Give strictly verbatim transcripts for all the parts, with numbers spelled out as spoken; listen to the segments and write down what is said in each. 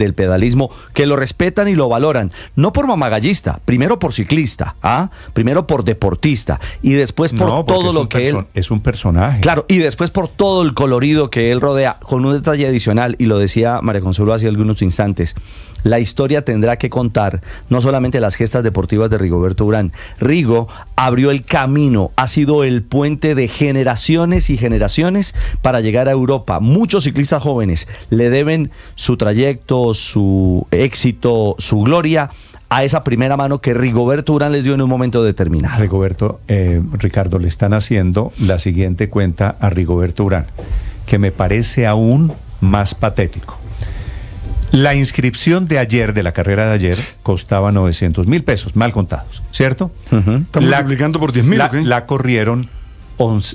del pedalismo, que lo respetan y lo valoran, no por mamagallista, primero por ciclista, ¿ah? primero por deportista, y después por no, todo lo que él... Es un personaje. Claro, y después por todo el colorido que él rodea, con un detalle adicional, y lo decía María Consuelo hace algunos instantes, la historia tendrá que contar no solamente las gestas deportivas de Rigoberto Urán. Rigo abrió el camino, ha sido el puente de generaciones y generaciones para llegar a Europa. Muchos ciclistas jóvenes le deben su trayecto, su éxito, su gloria a esa primera mano que Rigoberto Urán les dio en un momento determinado. Rigoberto, eh, Ricardo, le están haciendo la siguiente cuenta a Rigoberto Urán, que me parece aún más patético. La inscripción de ayer, de la carrera de ayer, costaba novecientos mil pesos, mal contados, ¿cierto? Uh-huh. Estamos la, multiplicando por diez mil, la, ¿ok? la corrieron once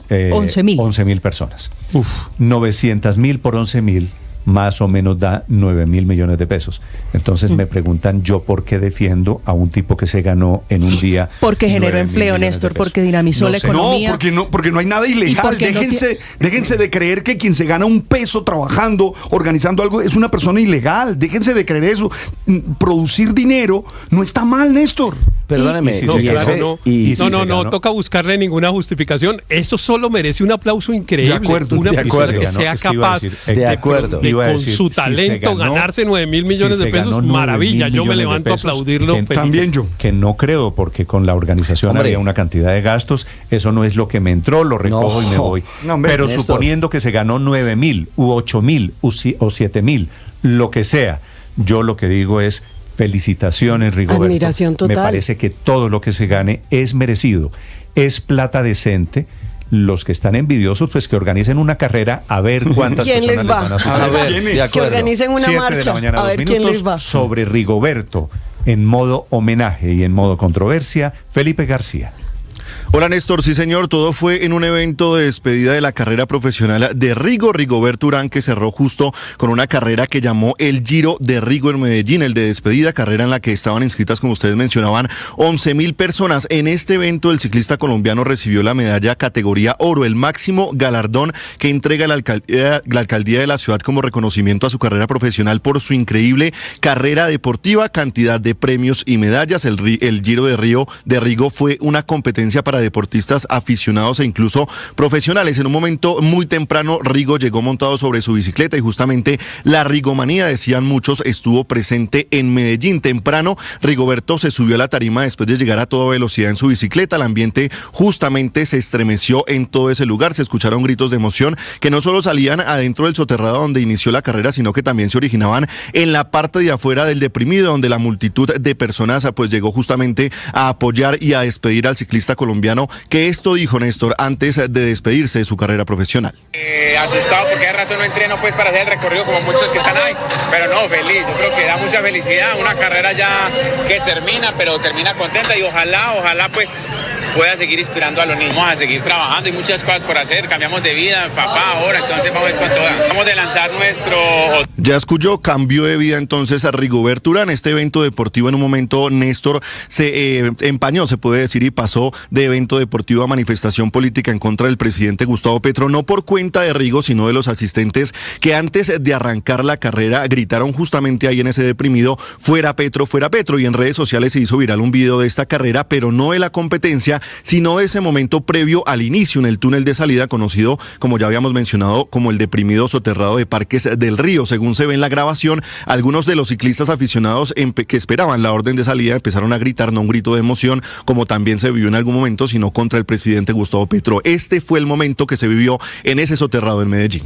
mil personas. Uf. novecientos mil por once mil, más o menos da nueve mil millones de pesos. Entonces mm. me preguntan yo por qué defiendo a un tipo que se ganó en un día. Porque generó empleo, Néstor, porque dinamizó no la sé. economía. No, porque no, porque no hay nada ilegal. Déjense, no déjense de creer que quien se gana un peso trabajando, organizando algo, es una persona ilegal. Déjense de creer eso. Producir dinero no está mal, Néstor. Perdóneme. Y, y, no, y claro, ese, no, y, no, no, no, no toca buscarle ninguna justificación. Eso solo merece un aplauso increíble. De acuerdo, una de persona acuerdo. que sea es que capaz decir, de, de, acuerdo. de, de con decir, su si talento ganó, ganarse nueve mil millones si de pesos. Maravilla, yo me levanto pesos, a aplaudirlo que, feliz. También yo. Que no creo, porque con la organización hombre, había una cantidad de gastos. Eso no es lo que me entró, lo recojo no, y me voy. No, hombre, Pero Néstor, suponiendo que se ganó nueve mil, u ocho mil, o siete mil, lo que sea, yo lo que digo es felicitaciones, Rigoberto. Admiración total. Me parece que todo lo que se gane es merecido, es plata decente. Los que están envidiosos, pues que organicen una carrera a ver cuántas ¿Quién personas les va? les van a superar. A ver, que organicen una marcha mañana, a ver minutos, quién les va. Sobre Rigoberto, en modo homenaje y en modo controversia, Felipe García. Hola Néstor, sí señor, todo fue en un evento de despedida de la carrera profesional de Rigo, Rigoberto Urán, que cerró justo con una carrera que llamó el Giro de Rigo en Medellín, el de despedida, carrera en la que estaban inscritas, como ustedes mencionaban, once mil personas. En este evento el ciclista colombiano recibió la medalla categoría oro, el máximo galardón que entrega la alcaldía, la alcaldía de la ciudad como reconocimiento a su carrera profesional por su increíble carrera deportiva, cantidad de premios y medallas. El, el Giro de Río de Rigo fue una competencia para deportistas aficionados e incluso profesionales. En un momento muy temprano, Rigo llegó montado sobre su bicicleta y justamente la rigomanía, decían muchos, estuvo presente en Medellín. Temprano, Rigoberto se subió a la tarima después de llegar a toda velocidad en su bicicleta. El ambiente justamente se estremeció en todo ese lugar. Se escucharon gritos de emoción que no solo salían adentro del soterrado donde inició la carrera, sino que también se originaban en la parte de afuera del deprimido, donde la multitud de personas pues llegó justamente a apoyar y a despedir al ciclista colombiano, que esto dijo Néstor antes de despedirse de su carrera profesional. Eh, asustado porque hace rato no entreno pues para hacer el recorrido como muchos que están ahí, pero no, feliz, yo creo que da mucha felicidad, una carrera ya que termina, pero termina contenta y ojalá, ojalá pues pueda seguir inspirando a los niños, vamos a seguir trabajando y muchas cosas por hacer, cambiamos de vida, papá ahora, entonces vamos con toda, vamos de lanzar nuestro... Ya escuchó, cambió de vida entonces a Rigoberto Urán. Este evento deportivo en un momento, Néstor, se eh, empañó, se puede decir, y pasó de evento deportivo a manifestación política en contra del presidente Gustavo Petro, no por cuenta de Rigo, sino de los asistentes que antes de arrancar la carrera gritaron justamente ahí en ese deprimido, fuera Petro, fuera Petro, y en redes sociales se hizo viral un video de esta carrera, pero no de la competencia, sino de ese momento previo al inicio en el túnel de salida, conocido, como ya habíamos mencionado, como el deprimido soterrado de Parques del Río. Según se ve en la grabación, algunos de los ciclistas aficionados que esperaban la orden de salida empezaron a gritar, no un grito de emoción, como también se vivió en algún momento, sino contra el presidente Gustavo Petro. Este fue el momento que se vivió en ese soterrado en Medellín.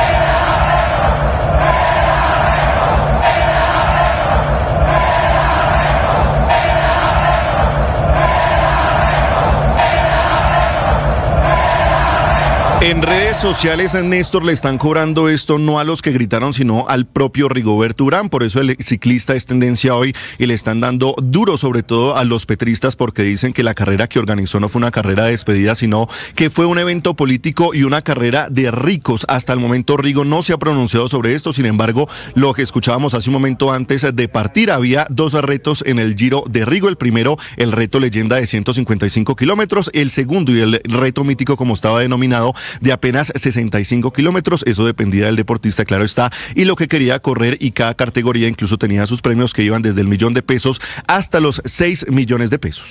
En redes sociales, a Néstor le están cobrando esto no a los que gritaron, sino al propio Rigoberto Urán. Por eso el ciclista es tendencia hoy y le están dando duro, sobre todo a los petristas, porque dicen que la carrera que organizó no fue una carrera de despedida, sino que fue un evento político y una carrera de ricos. Hasta el momento Rigo no se ha pronunciado sobre esto. Sin embargo, lo que escuchábamos hace un momento antes de partir, había dos retos en el Giro de Rigo. El primero, el reto leyenda de ciento cincuenta y cinco kilómetros. El segundo y el reto mítico, como estaba denominado, de apenas sesenta y cinco kilómetros. Eso dependía del deportista, claro está, y lo que quería correr, y cada categoría incluso tenía sus premios que iban desde el millón de pesos hasta los seis millones de pesos.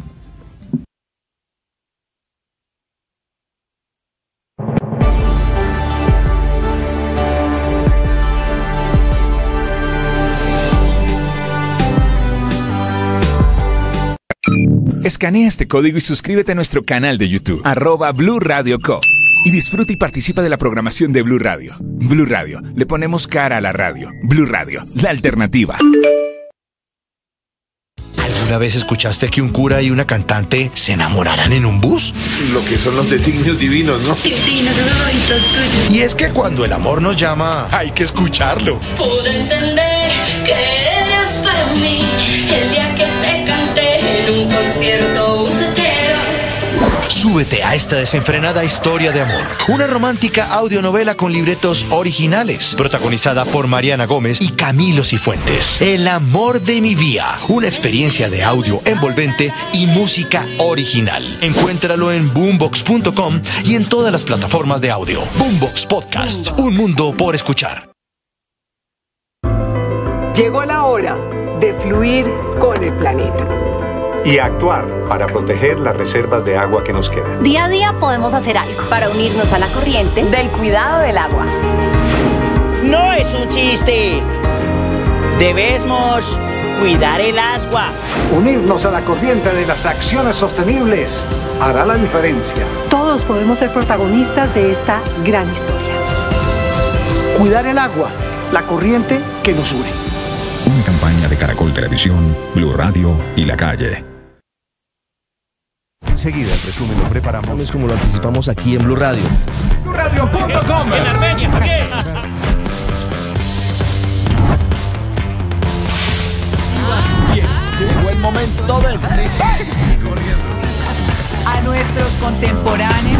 Escanea este código y suscríbete a nuestro canal de YouTube, arroba Blue Radio Co. Y disfruta y participa de la programación de Blue Radio. Blue Radio, le ponemos cara a la radio. Blue Radio, la alternativa. ¿Alguna vez escuchaste que un cura y una cantante se enamoraran en un bus? Lo que son los designios divinos, ¿no? Divinos, esos ojitos tuyos. Y es que cuando el amor nos llama, hay que escucharlo. Pude entender que eras para mí el día que te canté en un concierto bucetero. Súbete a esta desenfrenada historia de amor. Una romántica audionovela con libretos originales, protagonizada por Mariana Gómez y Camilo Cifuentes. El amor de mi vida. Una experiencia de audio envolvente y música original. Encuéntralo en boombox punto com y en todas las plataformas de audio. Boombox Podcast. Un mundo por escuchar. Llegó la hora de fluir con el planeta. Y actuar para proteger las reservas de agua que nos quedan. Día a día podemos hacer algo para unirnos a la corriente del cuidado del agua. No es un chiste. Debemos cuidar el agua. Unirnos a la corriente de las acciones sostenibles hará la diferencia. Todos podemos ser protagonistas de esta gran historia. Cuidar el agua, la corriente que nos une. Una campaña de Caracol Televisión, Blue Radio y La Calle. Enseguida el resumen lo preparamos. Es como lo anticipamos aquí en Blue Radio. Blue Radio punto com. En Armenia, ¿por qué? Llegó el momento de... A nuestros contemporáneos.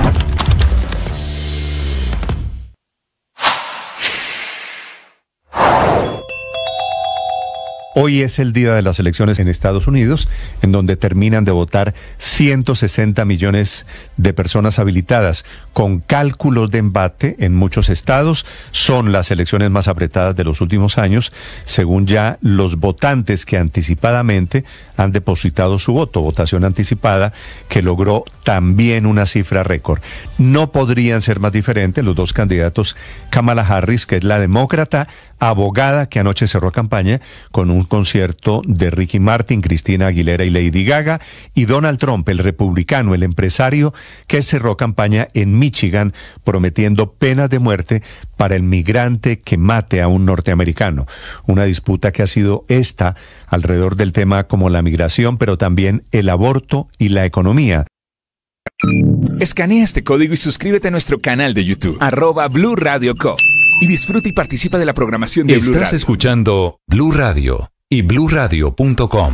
Hoy es el día de las elecciones en Estados Unidos, en donde terminan de votar ciento sesenta millones de personas habilitadas. Con cálculos de empate en muchos estados, son las elecciones más apretadas de los últimos años, según ya los votantes que anticipadamente han depositado su voto, votación anticipada que logró también una cifra récord. No podrían ser más diferentes los dos candidatos, Kamala Harris, que es la demócrata, abogada que anoche cerró campaña con un concierto de Ricky Martin, Cristina Aguilera y Lady Gaga, y Donald Trump, el republicano, el empresario que cerró campaña en Michigan prometiendo penas de muerte para el migrante que mate a un norteamericano. Una disputa que ha sido esta alrededor del tema como la migración, pero también el aborto y la economía. Escanea este código y suscríbete a nuestro canal de YouTube, arroba Blue Radio Co. Y disfruta y participa de la programación de Blue Radio. Estás escuchando Blue Radio y blue radio punto com.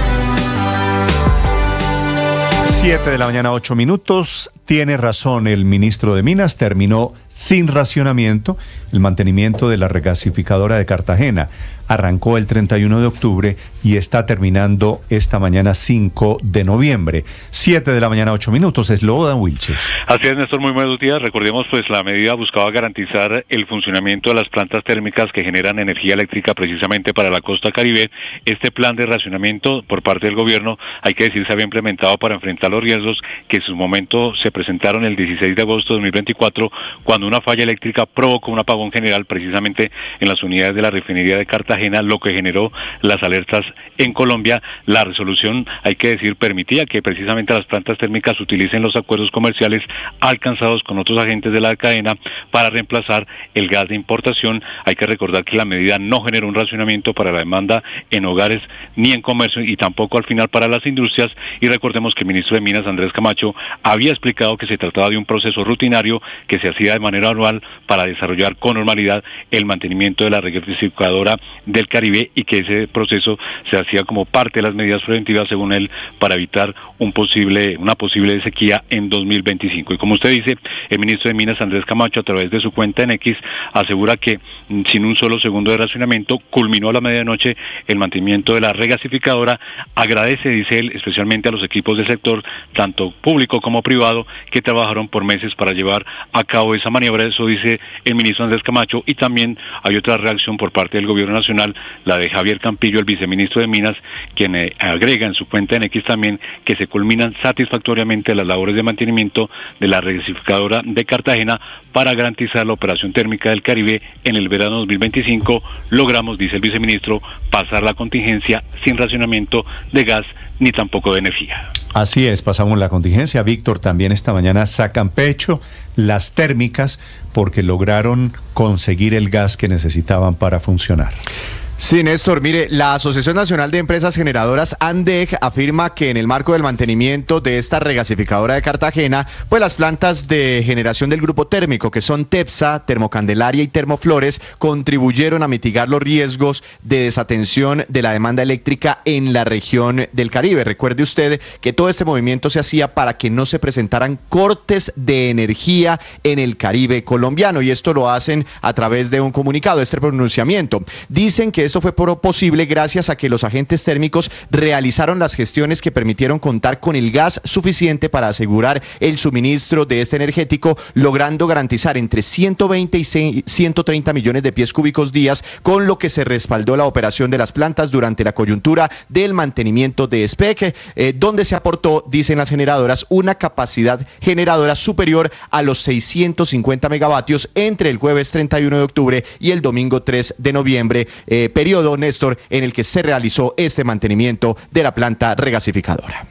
Siete de la mañana, ocho minutos. Tiene razón el ministro de Minas, terminó sin racionamiento el mantenimiento de la regasificadora de Cartagena. Arrancó el treinta y uno de octubre y está terminando esta mañana cinco de noviembre. Siete de la mañana, ocho minutos. Es Slobodan Wilches. Así es, Néstor, muy buenos días. Recordemos, pues la medida buscaba garantizar el funcionamiento de las plantas térmicas que generan energía eléctrica precisamente para la costa caribe. Este plan de racionamiento por parte del gobierno, hay que decir, se había implementado para enfrentar los riesgos que en su momento se presentaron el dieciséis de agosto de dos mil veinticuatro, cuando una falla eléctrica provocó un apagón general precisamente en las unidades de la refinería de Cartagena, lo que generó las alertas en Colombia. La resolución, hay que decir, permitía que precisamente las plantas térmicas utilicen los acuerdos comerciales alcanzados con otros agentes de la cadena para reemplazar el gas de importación. Hay que recordar que la medida no generó un racionamiento para la demanda en hogares ni en comercio y tampoco al final para las industrias, y recordemos que el ministro de Minas, Andrés Camacho, había explicado que se trataba de un proceso rutinario que se hacía de manera manera anual para desarrollar con normalidad el mantenimiento de la regasificadora del Caribe, y que ese proceso se hacía como parte de las medidas preventivas, según él, para evitar un posible, una posible sequía en dos mil veinticinco. Y como usted dice, el ministro de Minas, Andrés Camacho, a través de su cuenta en X, asegura que sin un solo segundo de racionamiento culminó a la medianoche el mantenimiento de la regasificadora. Agradece, dice él, especialmente a los equipos del sector, tanto público como privado, que trabajaron por meses para llevar a cabo esa maniobra. Eso dice el ministro Andrés Camacho. Y también hay otra reacción por parte del gobierno nacional, la de Javier Campillo, el viceministro de Minas, quien eh, agrega en su cuenta en X también que se culminan satisfactoriamente las labores de mantenimiento de la regasificadora de Cartagena para garantizar la operación térmica del Caribe en el verano dos mil veinticinco. Logramos, dice el viceministro, pasar la contingencia sin racionamiento de gas ni tampoco de energía. Así es, pasamos la contingencia. Víctor, también esta mañana sacan pecho las térmicas porque lograron conseguir el gas que necesitaban para funcionar. Sí, Néstor, mire, la Asociación Nacional de Empresas Generadoras, ANDEG, afirma que en el marco del mantenimiento de esta regasificadora de Cartagena, pues las plantas de generación del grupo térmico, que son TEPSA, Termocandelaria y Termoflores, contribuyeron a mitigar los riesgos de desatención de la demanda eléctrica en la región del Caribe. Recuerde usted que todo este movimiento se hacía para que no se presentaran cortes de energía en el Caribe colombiano, y esto lo hacen a través de un comunicado, este pronunciamiento. Dicen que esto fue posible gracias a que los agentes térmicos realizaron las gestiones que permitieron contar con el gas suficiente para asegurar el suministro de este energético, logrando garantizar entre ciento veinte y ciento treinta millones de pies cúbicos días, con lo que se respaldó la operación de las plantas durante la coyuntura del mantenimiento de SPEC, eh, donde se aportó, dicen las generadoras, una capacidad generadora superior a los seiscientos cincuenta megavatios entre el jueves treinta y uno de octubre y el domingo tres de noviembre, eh, periodo, Néstor, en el que se realizó este mantenimiento de la planta regasificadora.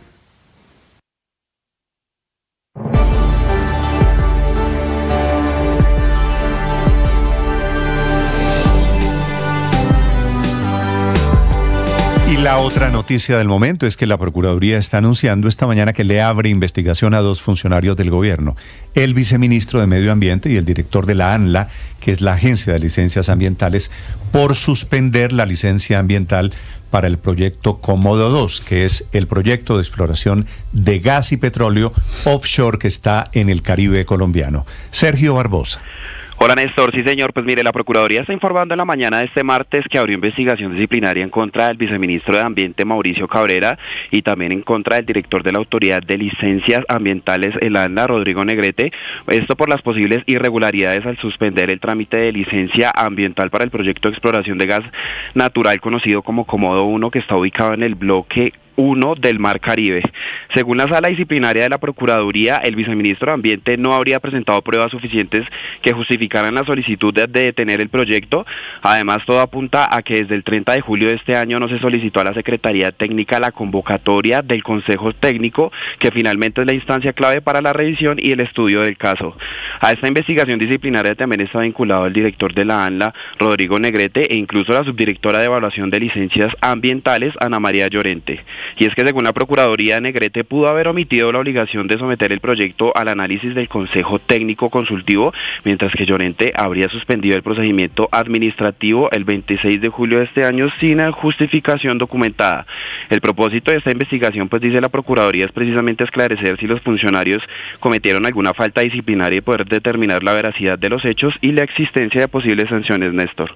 Y la otra noticia del momento es que la Procuraduría está anunciando esta mañana que le abre investigación a dos funcionarios del gobierno, el viceministro de Medio Ambiente y el director de la ANLA, que es la Agencia de Licencias Ambientales, por suspender la licencia ambiental para el proyecto Cómodo dos, que es el proyecto de exploración de gas y petróleo offshore que está en el Caribe colombiano. Sergio Barbosa. Hola Néstor, sí señor, pues mire, la Procuraduría está informando en la mañana de este martes que abrió investigación disciplinaria en contra del viceministro de Ambiente Mauricio Cabrera y también en contra del director de la Autoridad de Licencias Ambientales, el ANLA, Rodrigo Negrete, esto por las posibles irregularidades al suspender el trámite de licencia ambiental para el proyecto de exploración de gas natural conocido como Cómodo uno, que está ubicado en el bloque uno del Mar Caribe. Según la sala disciplinaria de la Procuraduría, el viceministro de Ambiente no habría presentado pruebas suficientes que justificaran la solicitud de, de detener el proyecto. Además, todo apunta a que desde el treinta de julio de este año no se solicitó a la Secretaría Técnica la convocatoria del Consejo Técnico, que finalmente es la instancia clave para la revisión y el estudio del caso. A esta investigación disciplinaria también está vinculado el director de la ANLA, Rodrigo Negrete, e incluso la subdirectora de Evaluación de Licencias Ambientales, Ana María Llorente. Y es que según la Procuraduría, Negrete pudo haber omitido la obligación de someter el proyecto al análisis del Consejo Técnico Consultivo, mientras que Llorente habría suspendido el procedimiento administrativo el veintiséis de julio de este año sin justificación documentada. El propósito de esta investigación, pues dice la Procuraduría, es precisamente esclarecer si los funcionarios cometieron alguna falta disciplinaria y poder determinar la veracidad de los hechos y la existencia de posibles sanciones, Néstor.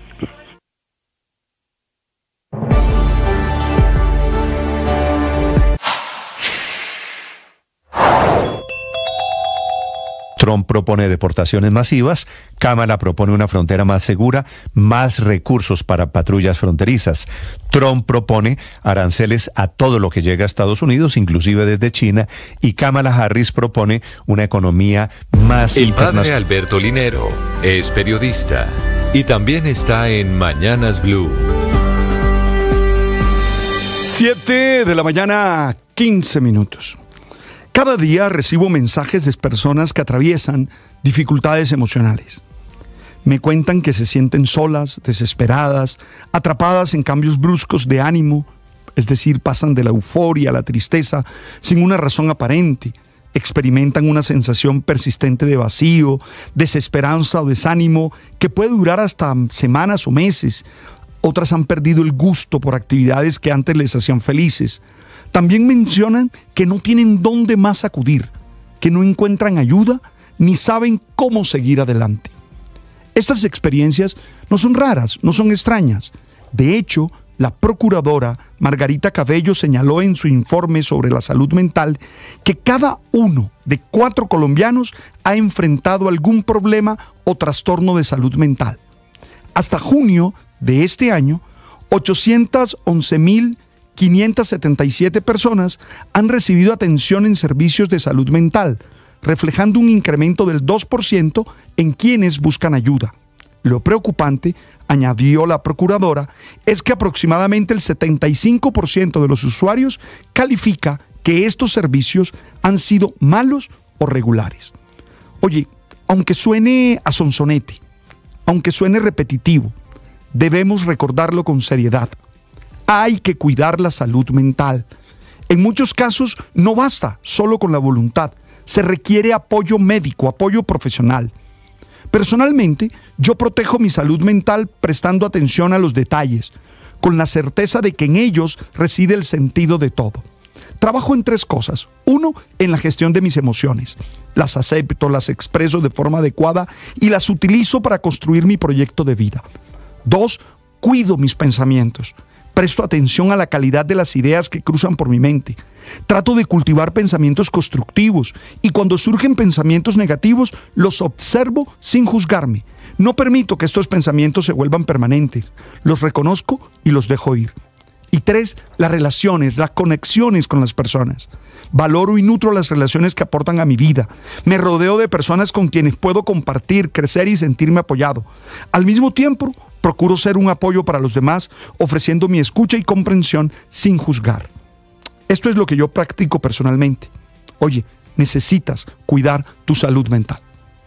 Trump propone deportaciones masivas, Kamala propone una frontera más segura, más recursos para patrullas fronterizas. Trump propone aranceles a todo lo que llega a Estados Unidos, inclusive desde China, y Kamala Harris propone una economía más El internacional. padre Alberto Linero es periodista y también está en Mañanas Blue. Siete de la mañana, quince minutos. Cada día recibo mensajes de personas que atraviesan dificultades emocionales. Me cuentan que se sienten solas, desesperadas, atrapadas en cambios bruscos de ánimo, es decir, pasan de la euforia a la tristeza sin una razón aparente, experimentan una sensación persistente de vacío, desesperanza o desánimo que puede durar hasta semanas o meses. Otras han perdido el gusto por actividades que antes les hacían felices. También mencionan que no tienen dónde más acudir, que no encuentran ayuda ni saben cómo seguir adelante. Estas experiencias no son raras, no son extrañas. De hecho, la procuradora Margarita Cabello señaló en su informe sobre la salud mental que cada uno de cuatro colombianos ha enfrentado algún problema o trastorno de salud mental. Hasta junio de este año, ochocientas once mil quinientas setenta y siete personas han recibido atención en servicios de salud mental, reflejando un incremento del dos por ciento en quienes buscan ayuda. Lo preocupante, añadió la procuradora, es que aproximadamente el setenta y cinco por ciento de los usuarios califica que estos servicios han sido malos o regulares. Oye, aunque suene a sonsonete, aunque suene repetitivo, debemos recordarlo con seriedad. Hay que cuidar la salud mental. En muchos casos no basta solo con la voluntad, se requiere apoyo médico, apoyo profesional. Personalmente, yo protejo mi salud mental prestando atención a los detalles, con la certeza de que en ellos reside el sentido de todo. Trabajo en tres cosas. Uno, en la gestión de mis emociones. Las acepto, las expreso de forma adecuada y las utilizo para construir mi proyecto de vida. Dos, cuido mis pensamientos. Presto atención a la calidad de las ideas que cruzan por mi mente. Trato de cultivar pensamientos constructivos y cuando surgen pensamientos negativos, los observo sin juzgarme. No permito que estos pensamientos se vuelvan permanentes. Los reconozco y los dejo ir. Y tres, las relaciones, las conexiones con las personas. Valoro y nutro las relaciones que aportan a mi vida. Me rodeo de personas con quienes puedo compartir, crecer y sentirme apoyado. Al mismo tiempo, procuro ser un apoyo para los demás, ofreciendo mi escucha y comprensión sin juzgar. Esto es lo que yo practico personalmente. Oye, necesitas cuidar tu salud mental.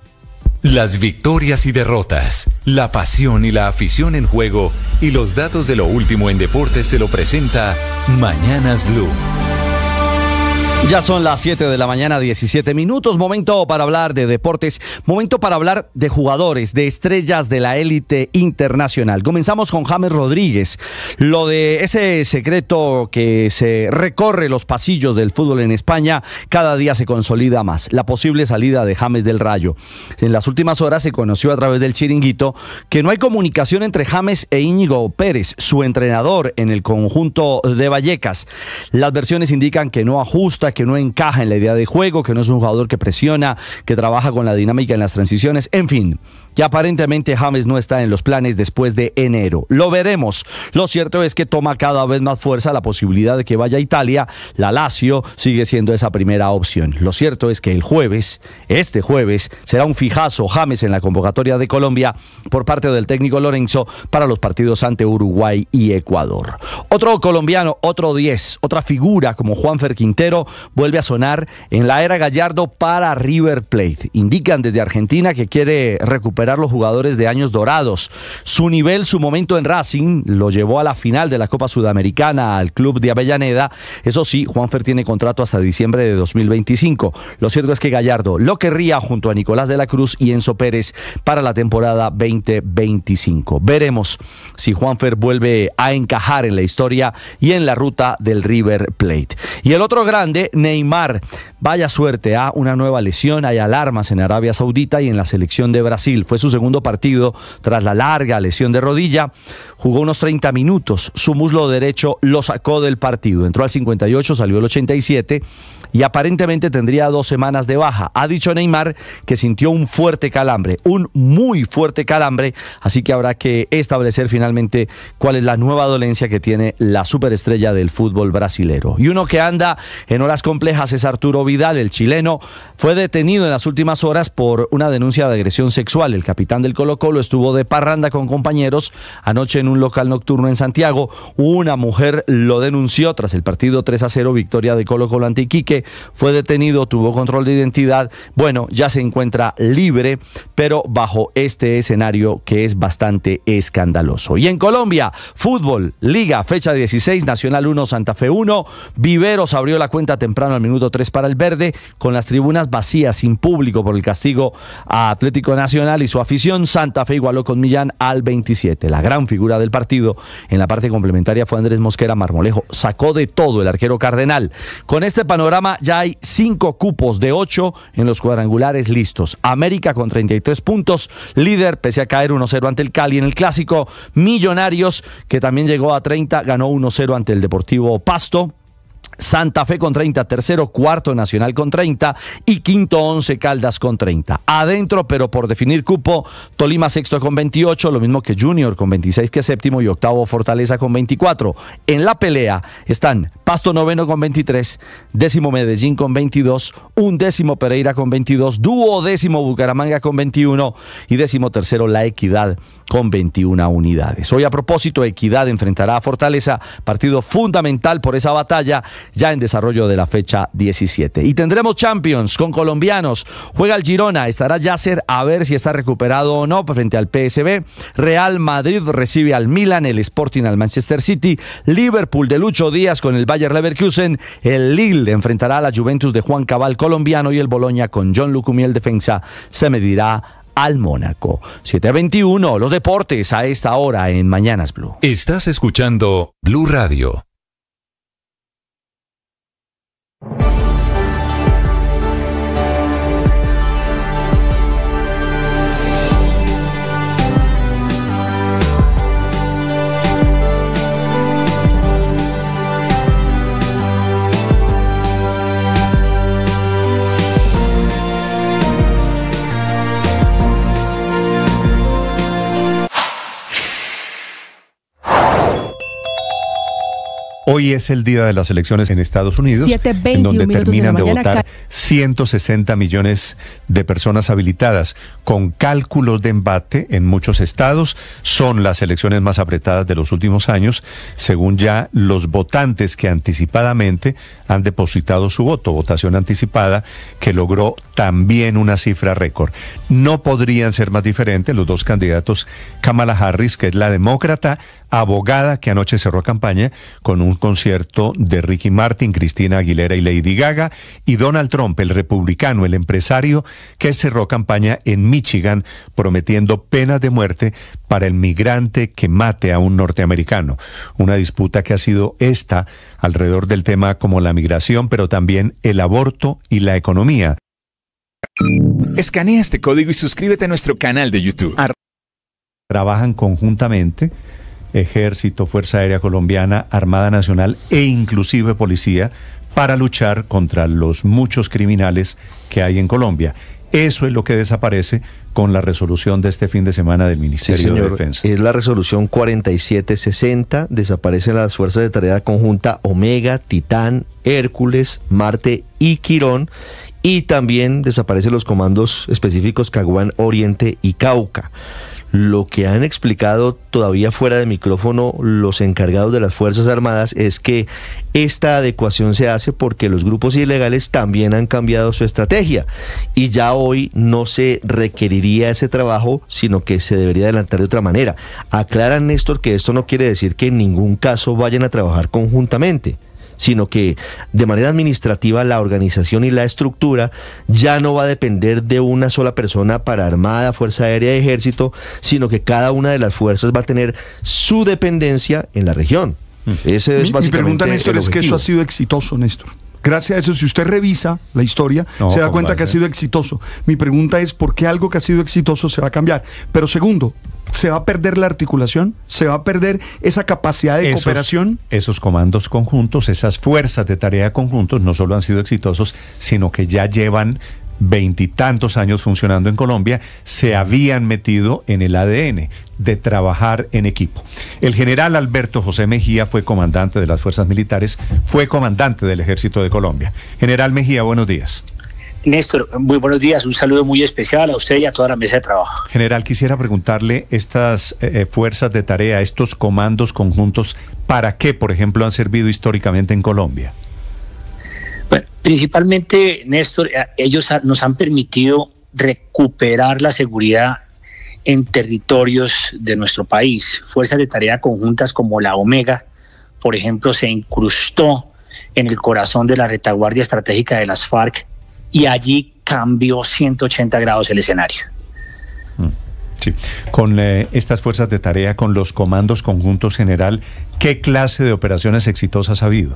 Las victorias y derrotas, la pasión y la afición en juego y los datos de lo último en deportes se lo presenta Mañanas Blue. Ya son las siete de la mañana, diecisiete minutos, momento para hablar de deportes, momento para hablar de jugadores, de estrellas de la élite internacional. Comenzamos con James Rodríguez, lo de ese secreto que se recorre los pasillos del fútbol en España, cada día se consolida más, la posible salida de James del Rayo. En las últimas horas se conoció a través del Chiringuito que no hay comunicación entre James e Íñigo Pérez, su entrenador en el conjunto de Vallecas. Las versiones indican que no ajusta, que no encaja en la idea de juego, que no es un jugador que presiona, que trabaja con la dinámica en las transiciones, en fin, que aparentemente James no está en los planes después de enero. Lo veremos. Lo cierto es que toma cada vez más fuerza la posibilidad de que vaya a Italia. La Lazio sigue siendo esa primera opción. Lo cierto es que el jueves, este jueves, será un fijazo James en la convocatoria de Colombia por parte del técnico Lorenzo para los partidos ante Uruguay y Ecuador. Otro colombiano, otro diez, otra figura como Juanfer Quintero vuelve a sonar en la era Gallardo para River Plate. Indican desde Argentina que quiere recuperar los jugadores de años dorados. Su nivel, su momento en Racing lo llevó a la final de la Copa Sudamericana al club de Avellaneda. Eso sí, Juanfer tiene contrato hasta diciembre de dos mil veinticinco. Lo cierto es que Gallardo lo querría junto a Nicolás de la Cruz y Enzo Pérez para la temporada veinte veinticinco. Veremos si Juanfer vuelve a encajar en la historia y en la ruta del River Plate. Y el otro grande, Neymar. Vaya suerte, a ¿eh? Una nueva lesión, hay alarmas en Arabia Saudita y en la selección de Brasil. Fue su segundo partido tras la larga lesión de rodilla. Jugó unos treinta minutos. Su muslo derecho lo sacó del partido. Entró al cincuenta y ocho, salió al ochenta y siete y aparentemente tendría dos semanas de baja. Ha dicho Neymar que sintió un fuerte calambre, un muy fuerte calambre, así que habrá que establecer finalmente cuál es la nueva dolencia que tiene la superestrella del fútbol brasilero. Y uno que anda en horas complejas es Arturo Vidal, el chileno. Fue detenido en las últimas horas por una denuncia de agresión sexual. El el capitán del Colo-Colo, estuvo de parranda con compañeros anoche en un local nocturno en Santiago. Una mujer lo denunció tras el partido tres a cero, victoria de Colo-Colo ante Iquique. Fue detenido, tuvo control de identidad. Bueno, ya se encuentra libre, pero bajo este escenario que es bastante escandaloso. Y en Colombia, fútbol, Liga, fecha dieciséis, Nacional uno, Santa Fe uno. Viveros abrió la cuenta temprano al minuto tres para el verde, con las tribunas vacías, sin público por el castigo a Atlético Nacional y su afición. Santa Fe igualó con Millán al veintisiete. La gran figura del partido en la parte complementaria fue Andrés Mosquera. Marmolejo sacó de todo el arquero cardenal. Con este panorama ya hay cinco cupos de ocho en los cuadrangulares listos. América con treinta y tres puntos, líder pese a caer uno cero ante el Cali en el clásico. Millonarios, que también llegó a treinta, ganó uno cero ante el Deportivo Pasto. Santa Fe con treinta, tercero, cuarto Nacional con treinta y quinto Once Caldas con treinta. Adentro, pero por definir cupo, Tolima sexto con veintiocho, lo mismo que Junior con veintiséis, que séptimo, y octavo Fortaleza con veinticuatro. En la pelea están Pasto noveno con veintitrés, décimo Medellín con veintidós, undécimo Pereira con veintidós, duodécimo Bucaramanga con veintiuno y décimo tercero La Equidad con veintiuna unidades. Hoy, a propósito, Equidad enfrentará a Fortaleza, partido fundamental por esa batalla, ya en desarrollo de la fecha diecisiete. Y tendremos Champions con colombianos. Juega el Girona, estará Yasser, a ver si está recuperado o no frente al P S V. Real Madrid recibe al Milan, el Sporting al Manchester City, Liverpool de Lucho Díaz con el Bayer Leverkusen, el Lille enfrentará a la Juventus de Juan Cabal, colombiano, y el Bologna con John Lucumiel, defensa, se medirá al Mónaco. siete veintiuno, los deportes a esta hora en Mañanas Blue. Estás escuchando Blue Radio. Hoy es el día de las elecciones en Estados Unidos, en donde terminan de votar ciento sesenta millones de personas habilitadas. Con cálculos de empate en muchos estados, son las elecciones más apretadas de los últimos años, según ya los votantes que anticipadamente han depositado su voto, votación anticipada, que logró también una cifra récord. No podrían ser más diferentes los dos candidatos. Kamala Harris, que es la demócrata, abogada, que anoche cerró campaña con un concierto de Ricky Martin, Cristina Aguilera y Lady Gaga, y Donald Trump, el republicano, el empresario, que cerró campaña en Michigan prometiendo penas de muerte para el migrante que mate a un norteamericano. Una disputa que ha sido esta alrededor del tema como la migración, pero también el aborto y la economía. Escanea este código y suscríbete a nuestro canal de YouTube. Trabajan conjuntamente Ejército, Fuerza Aérea Colombiana, Armada Nacional e inclusive Policía para luchar contra los muchos criminales que hay en Colombia. Eso es lo que desaparece con la resolución de este fin de semana del Ministerio sí, señor, de Defensa. Es la resolución cuarenta y siete sesenta, desaparecen las fuerzas de tarea conjunta Omega, Titán, Hércules, Marte y Quirón, y también desaparecen los comandos específicos Caguán, Oriente y Cauca. Lo que han explicado todavía fuera de micrófono los encargados de las Fuerzas Armadas es que esta adecuación se hace porque los grupos ilegales también han cambiado su estrategia y ya hoy no se requeriría ese trabajo, sino que se debería adelantar de otra manera. Aclaran, Néstor, que esto no quiere decir que en ningún caso vayan a trabajar conjuntamente, sino que de manera administrativa la organización y la estructura ya no va a depender de una sola persona para Armada, Fuerza Aérea y Ejército, sino que cada una de las fuerzas va a tener su dependencia en la región. Ese es mi, básicamente mi pregunta, Néstor, es que eso ha sido exitoso, Néstor. Gracias a eso, si usted revisa la historia, no, se da cuenta que ha sido exitoso. Mi pregunta es, ¿por qué algo que ha sido exitoso se va a cambiar? Pero segundo, ¿se va a perder la articulación? ¿Se va a perder esa capacidad de esos, cooperación? Esos comandos conjuntos, esas fuerzas de tarea conjuntos no solo han sido exitosos, sino que ya llevan veintitantos años funcionando en Colombia, se habían metido en el A D N de trabajar en equipo. El general Alberto José Mejía fue comandante de las fuerzas militares, fue comandante del Ejército de Colombia. General Mejía, buenos días. Néstor, muy buenos días, un saludo muy especial a usted y a toda la mesa de trabajo. General, quisiera preguntarle, estas eh, fuerzas de tarea, estos comandos conjuntos, ¿para qué, por ejemplo, han servido históricamente en Colombia? Bueno, principalmente, Néstor, ellos nos han permitido recuperar la seguridad en territorios de nuestro país. Fuerzas de tarea conjuntas como la Omega, por ejemplo, se incrustó en el corazón de la retaguardia estratégica de las FARC y allí cambió ciento ochenta grados el escenario. Sí. Con eh, estas fuerzas de tarea, con los comandos conjuntos, general, ¿qué clase de operaciones exitosas ha habido?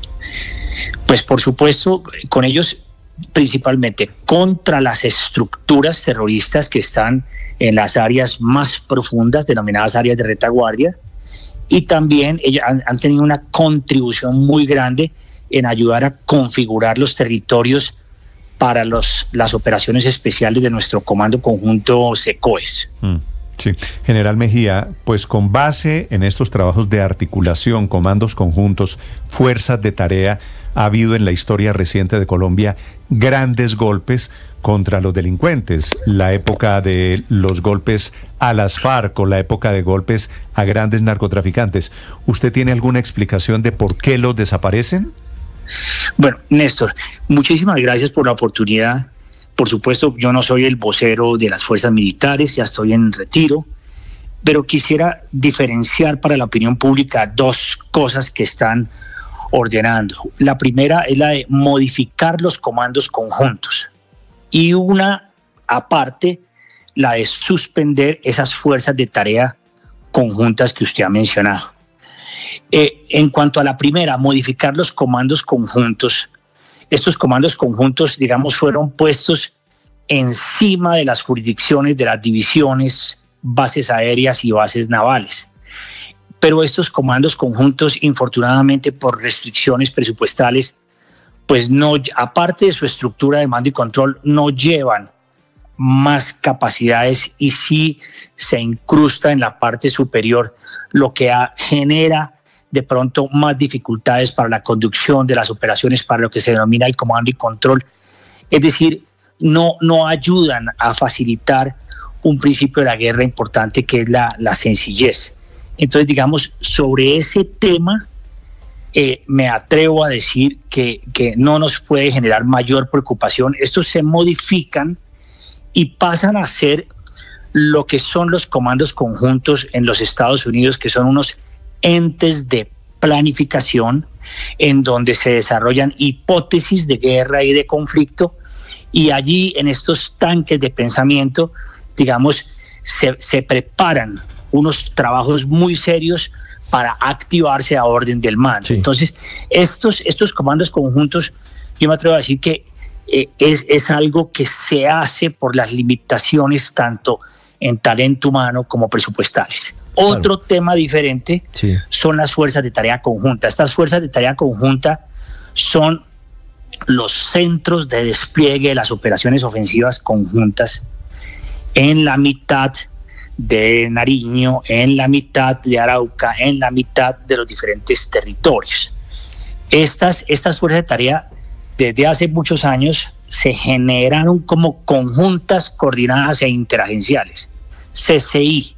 Pues por supuesto, con ellos principalmente contra las estructuras terroristas que están en las áreas más profundas, denominadas áreas de retaguardia, y también ellos han, han tenido una contribución muy grande en ayudar a configurar los territorios para los, las operaciones especiales de nuestro comando conjunto SECOES. Mm, sí. General Mejía, pues con base en estos trabajos de articulación, comandos conjuntos, fuerzas de tarea, ha habido en la historia reciente de Colombia grandes golpes contra los delincuentes. La época de los golpes a las FARC o la época de golpes a grandes narcotraficantes. ¿Usted tiene alguna explicación de por qué los desaparecen? Bueno, Néstor, muchísimas gracias por la oportunidad. Por supuesto, yo no soy el vocero de las fuerzas militares, ya estoy en retiro, pero quisiera diferenciar para la opinión pública dos cosas que están ordenando. La primera es la de modificar los comandos conjuntos y una aparte, la de suspender esas fuerzas de tarea conjuntas que usted ha mencionado. Eh, en cuanto a la primera, modificar los comandos conjuntos, estos comandos conjuntos, digamos, fueron puestos encima de las jurisdicciones de las divisiones, bases aéreas y bases navales. Pero estos comandos conjuntos, infortunadamente por restricciones presupuestales, pues no, aparte de su estructura de mando y control, no llevan más capacidades y sí se incrusta en la parte superior, lo que ha, genera de pronto más dificultades para la conducción de las operaciones, para lo que se denomina el comando y control. Es decir, no, no ayudan a facilitar un principio de la guerra importante que es la, la sencillez. Entonces, digamos, sobre ese tema eh, me atrevo a decir que, que no nos puede generar mayor preocupación. Estos se modifican y pasan a ser lo que son los comandos conjuntos en los Estados Unidos, que son unos entes de planificación en donde se desarrollan hipótesis de guerra y de conflicto, y allí en estos tanques de pensamiento, digamos, se, se preparan unos trabajos muy serios para activarse a orden del mando. Sí. Entonces, estos, estos comandos conjuntos, yo me atrevo a decir que eh, es, es algo que se hace por las limitaciones tanto en talento humano como presupuestales. Claro. Otro tema diferente sí. son las fuerzas de tarea conjunta. Estas fuerzas de tarea conjunta son los centros de despliegue de las operaciones ofensivas conjuntas en la mitad de Nariño, en la mitad de Arauca, en la mitad de los diferentes territorios. Estas, estas fuerzas de tarea desde hace muchos años se generaron como conjuntas coordinadas e interagenciales, C C I,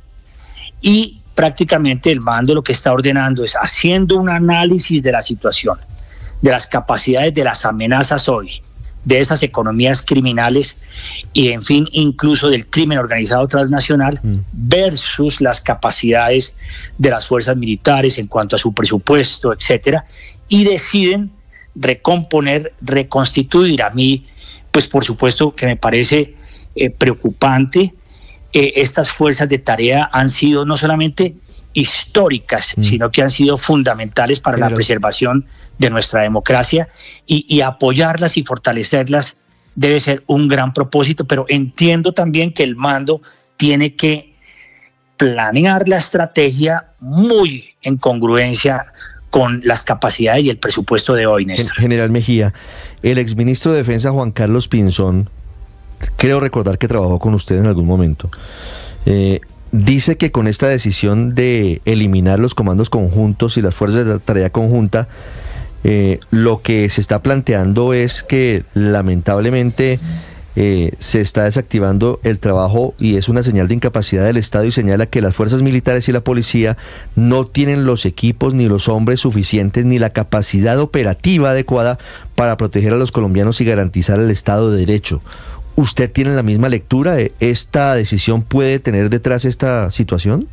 y prácticamente el mando lo que está ordenando es haciendo un análisis de la situación, de las capacidades de las amenazas hoy, de esas economías criminales y en fin incluso del crimen organizado transnacional mm. versus las capacidades de las fuerzas militares en cuanto a su presupuesto, etcétera, y deciden recomponer, reconstituir. A mí, pues por supuesto que me parece eh, preocupante. Eh, estas fuerzas de tarea han sido no solamente históricas, mm. sino que han sido fundamentales para Pero... la preservación de nuestra democracia, y, y apoyarlas y fortalecerlas debe ser un gran propósito, pero entiendo también que el mando tiene que planear la estrategia muy en congruencia con las capacidades y el presupuesto de hoy, Néstor. General Mejía, el exministro de Defensa Juan Carlos Pinzón, creo recordar que trabajó con usted en algún momento, eh, dice que con esta decisión de eliminar los comandos conjuntos y las fuerzas de tarea conjunta, eh, lo que se está planteando es que lamentablemente eh, se está desactivando el trabajo y es una señal de incapacidad del Estado y señala que las fuerzas militares y la policía no tienen los equipos ni los hombres suficientes ni la capacidad operativa adecuada para proteger a los colombianos y garantizar el Estado de Derecho. ¿Usted tiene la misma lectura? ¿Esta decisión puede tener detrás esta situación?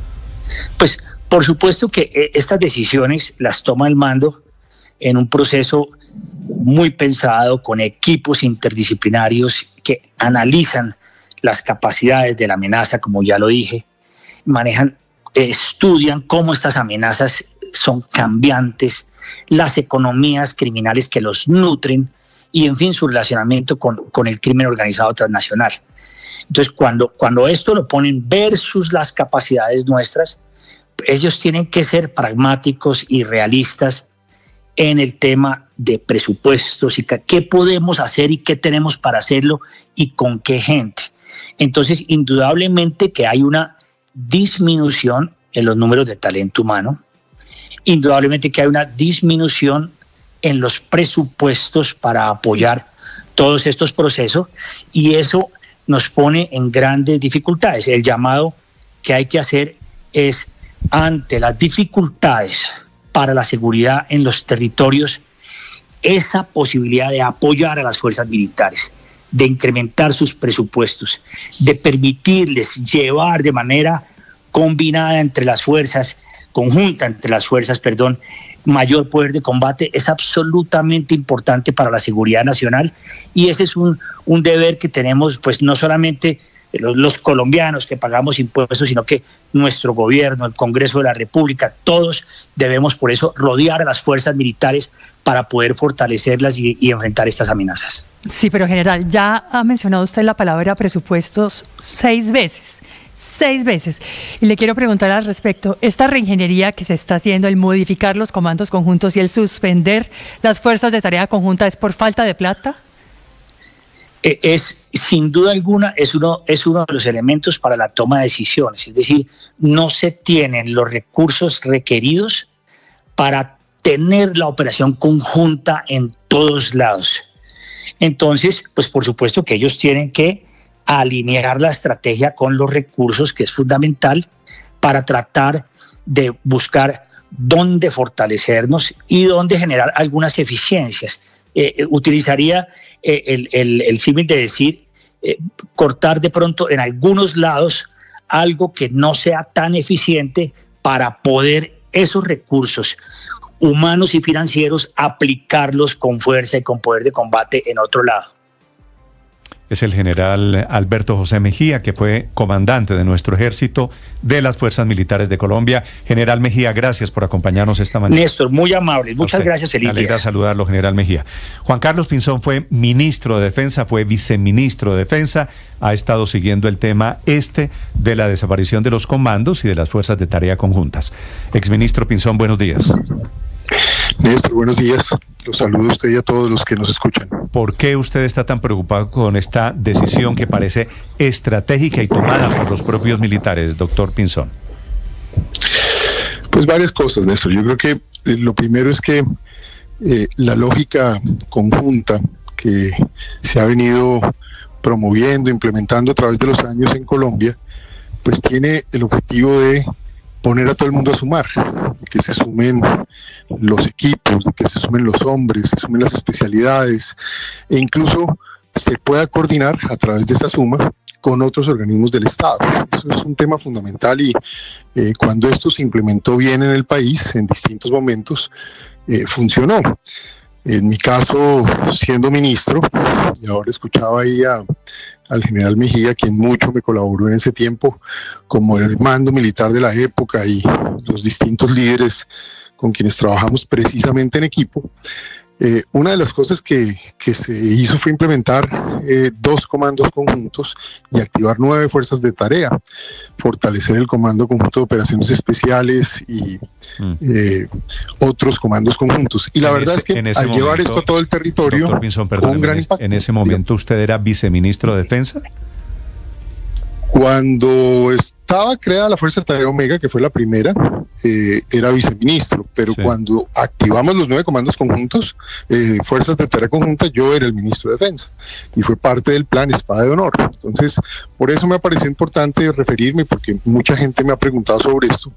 Pues por supuesto que estas decisiones las toma el mando en un proceso muy pensado, con equipos interdisciplinarios que analizan las capacidades de la amenaza, como ya lo dije, manejan, eh, estudian cómo estas amenazas son cambiantes, las economías criminales que los nutren y, en fin, su relacionamiento con, con el crimen organizado transnacional. Entonces, cuando, cuando esto lo ponen versus las capacidades nuestras, ellos tienen que ser pragmáticos y realistas en el tema de presupuestos y qué podemos hacer y qué tenemos para hacerlo y con qué gente. Entonces, indudablemente que hay una disminución en los números de talento humano, indudablemente que hay una disminución en los presupuestos para apoyar todos estos procesos y eso nos pone en grandes dificultades. El llamado que hay que hacer es, ante las dificultades para la seguridad en los territorios, esa posibilidad de apoyar a las fuerzas militares, de incrementar sus presupuestos, de permitirles llevar de manera combinada entre las fuerzas, conjunta entre las fuerzas, perdón, mayor poder de combate, es absolutamente importante para la seguridad nacional y ese es un, un deber que tenemos, pues no solamente los, los colombianos que pagamos impuestos, sino que nuestro gobierno, el Congreso de la República, todos debemos por eso rodear a las fuerzas militares para poder fortalecerlas y, y enfrentar estas amenazas. Sí, pero general, ya ha mencionado usted la palabra presupuestos seis veces. Seis veces. Y le quiero preguntar al respecto, esta reingeniería que se está haciendo, el modificar los comandos conjuntos y el suspender las fuerzas de tarea conjunta, ¿es por falta de plata? Es, sin duda alguna, es uno, es uno de los elementos para la toma de decisiones. Es decir, no se tienen los recursos requeridos para tener la operación conjunta en todos lados. Entonces, pues por supuesto que ellos tienen que alinear la estrategia con los recursos, que es fundamental para tratar de buscar dónde fortalecernos y dónde generar algunas eficiencias. Eh, utilizaría eh, el, el, el símil de decir, eh, cortar de pronto en algunos lados algo que no sea tan eficiente para poder esos recursos humanos y financieros aplicarlos con fuerza y con poder de combate en otro lado. Es el general Alberto José Mejía, que fue comandante de nuestro ejército de las Fuerzas Militares de Colombia. General Mejía, gracias por acompañarnos esta mañana. Néstor, muy amable. Muchas gracias, feliz día. Me alegra saludarlo, general Mejía. Juan Carlos Pinzón fue ministro de Defensa, fue viceministro de Defensa, ha estado siguiendo el tema este de la desaparición de los comandos y de las fuerzas de tarea conjuntas. Exministro Pinzón, buenos días. Néstor, buenos días. Los saludo a usted y a todos los que nos escuchan. ¿Por qué usted está tan preocupado con esta decisión que parece estratégica y tomada por los propios militares, doctor Pinzón? Pues varias cosas, Néstor. Yo creo que eh, lo primero es que eh, la lógica conjunta que se ha venido promoviendo, implementando a través de los años en Colombia, pues tiene el objetivo de poner a todo el mundo a sumar, que se sumen los equipos, que se sumen los hombres, se sumen las especialidades e incluso se pueda coordinar a través de esa suma con otros organismos del Estado. Eso es un tema fundamental y eh, cuando esto se implementó bien en el país en distintos momentos, eh, funcionó. En mi caso, siendo ministro, y ahora escuchaba ahí a al general Mejía, quien mucho me colaboró en ese tiempo como el mando militar de la época y los distintos líderes con quienes trabajamos precisamente en equipo. Eh, una de las cosas que, que se hizo fue implementar eh, dos comandos conjuntos y activar nueve fuerzas de tarea, fortalecer el Comando Conjunto de Operaciones Especiales y mm. eh, otros comandos conjuntos. Y la en verdad ese, es que al momento, llevar esto a todo el territorio, doctor Pinzón, perdón, un gran impacto. En ese momento usted era viceministro de Defensa. Cuando estaba creada la Fuerza de Tarea Omega, que fue la primera, eh, era viceministro, pero sí. Cuando activamos los nueve comandos conjuntos, eh, Fuerzas de Tarea Conjunta, yo era el ministro de Defensa y fue parte del plan Espada de Honor. Entonces, por eso me ha parecido importante referirme, porque mucha gente me ha preguntado sobre esto.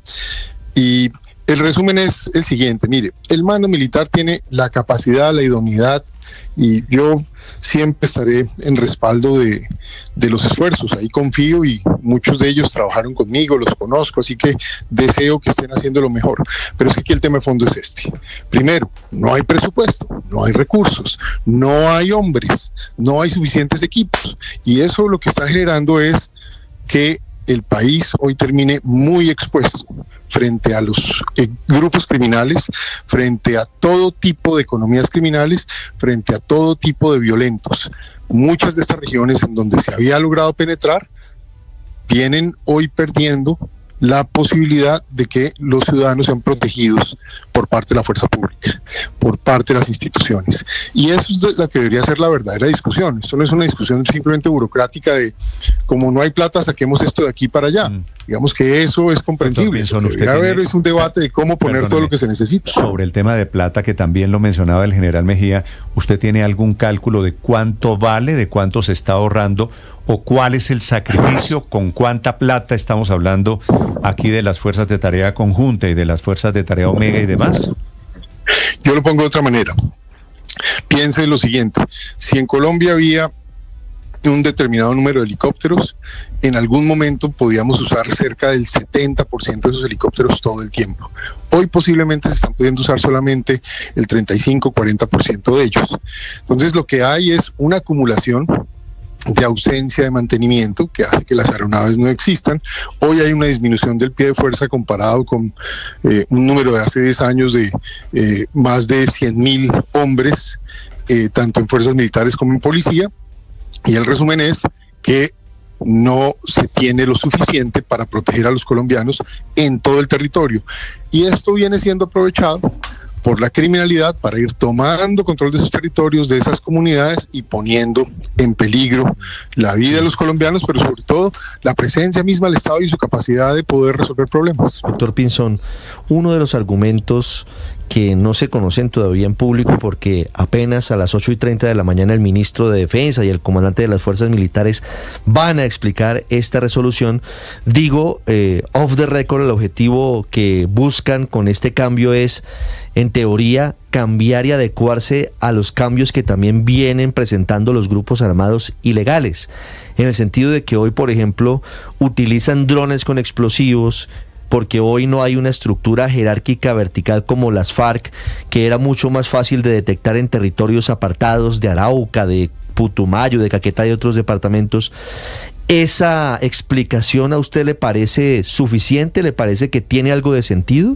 Y el resumen es el siguiente: mire, el mando militar tiene la capacidad, la idoneidad, y yo siempre estaré en respaldo de, de los esfuerzos. Ahí confío y muchos de ellos trabajaron conmigo, los conozco, así que deseo que estén haciendo lo mejor. Pero es que aquí el tema de fondo es este. Primero, no hay presupuesto, no hay recursos, no hay hombres, no hay suficientes equipos, y eso lo que está generando es que el país hoy termine muy expuesto frente a los eh, grupos criminales, frente a todo tipo de economías criminales, frente a todo tipo de violentos. Muchas de estas regiones en donde se había logrado penetrar vienen hoy perdiendo la posibilidad de que los ciudadanos sean protegidos por parte de la fuerza pública, por parte de las instituciones. Y eso es la que debería ser la verdadera discusión. Esto no es una discusión simplemente burocrática de, como no hay plata, saquemos esto de aquí para allá. Mm. Digamos que eso es comprensible. Lo que debería haber es un debate de cómo poner Perdóname, todo lo que se necesita. Sobre el tema de plata, que también lo mencionaba el general Mejía, ¿usted tiene algún cálculo de cuánto vale, de cuánto se está ahorrando, o cuál es el sacrificio, con cuánta plata estamos hablando aquí de las fuerzas de tarea conjunta y de las fuerzas de tarea Omega y demás? Yo lo pongo de otra manera. Piense lo siguiente: si en Colombia había un determinado número de helicópteros, en algún momento podíamos usar cerca del setenta por ciento de esos helicópteros todo el tiempo. Hoy posiblemente se están pudiendo usar solamente el treinta y cinco a cuarenta por ciento de ellos. Entonces lo que hay es una acumulación de ausencia de mantenimiento que hace que las aeronaves no existan. Hoy hay una disminución del pie de fuerza comparado con eh, un número de hace diez años de eh, más de cien mil hombres, eh, tanto en fuerzas militares como en policía, y el resumen es que no se tiene lo suficiente para proteger a los colombianos en todo el territorio, y esto viene siendo aprovechado por la criminalidad para ir tomando control de esos territorios, de esas comunidades, y poniendo en peligro la vida de los colombianos, pero sobre todo la presencia misma del Estado y su capacidad de poder resolver problemas. Doctor Pinzón, uno de los argumentos que no se conocen todavía en público, porque apenas a las ocho y treinta de la mañana el ministro de Defensa y el comandante de las fuerzas militares van a explicar esta resolución. Digo, eh, off the record, el objetivo que buscan con este cambio es, en teoría, cambiar y adecuarse a los cambios que también vienen presentando los grupos armados ilegales, en el sentido de que hoy, por ejemplo, utilizan drones con explosivos, porque hoy no hay una estructura jerárquica vertical como las FARC, que era mucho más fácil de detectar en territorios apartados de Arauca, de Putumayo, de Caquetá y otros departamentos. ¿Esa explicación a usted le parece suficiente? ¿Le parece que tiene algo de sentido?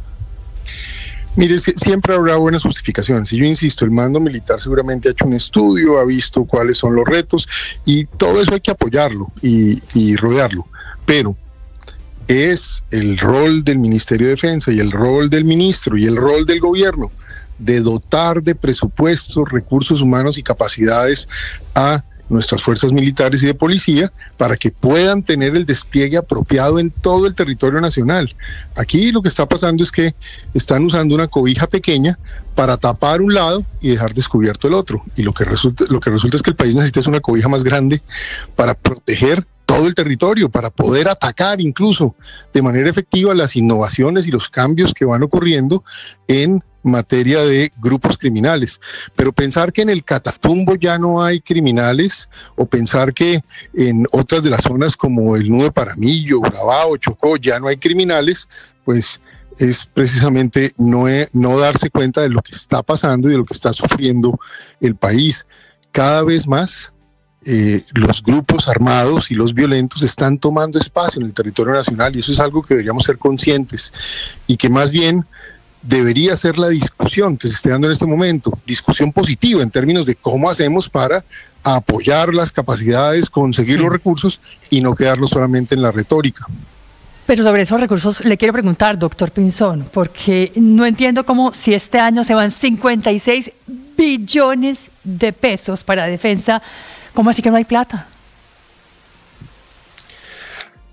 Mire, siempre habrá buenas justificaciones, y yo insisto, el mando militar seguramente ha hecho un estudio, ha visto cuáles son los retos, y todo eso hay que apoyarlo y, y rodearlo, pero es el rol del Ministerio de Defensa y el rol del ministro y el rol del gobierno de dotar de presupuestos, recursos humanos y capacidades a nuestras fuerzas militares y de policía para que puedan tener el despliegue apropiado en todo el territorio nacional. Aquí lo que está pasando es que están usando una cobija pequeña para tapar un lado y dejar descubierto el otro, y lo que resulta, lo que resulta es que el país necesita es una cobija más grande para proteger todo el territorio, para poder atacar incluso de manera efectiva las innovaciones y los cambios que van ocurriendo en materia de grupos criminales. Pero pensar que en el Catatumbo ya no hay criminales, o pensar que en otras de las zonas como el Nudo de Paramillo, Urabao, Chocó ya no hay criminales, pues es precisamente no, no darse cuenta de lo que está pasando y de lo que está sufriendo el país. Cada vez más Eh, los grupos armados y los violentos están tomando espacio en el territorio nacional, y eso es algo que deberíamos ser conscientes, y que más bien debería ser la discusión que se esté dando en este momento, discusión positiva en términos de cómo hacemos para apoyar las capacidades, conseguir sí. los recursos, y no quedarnos solamente en la retórica. Pero sobre esos recursos le quiero preguntar, doctor Pinzón, porque no entiendo cómo, si este año se van cincuenta y seis billones de pesos para defensa, ¿cómo así que no hay plata?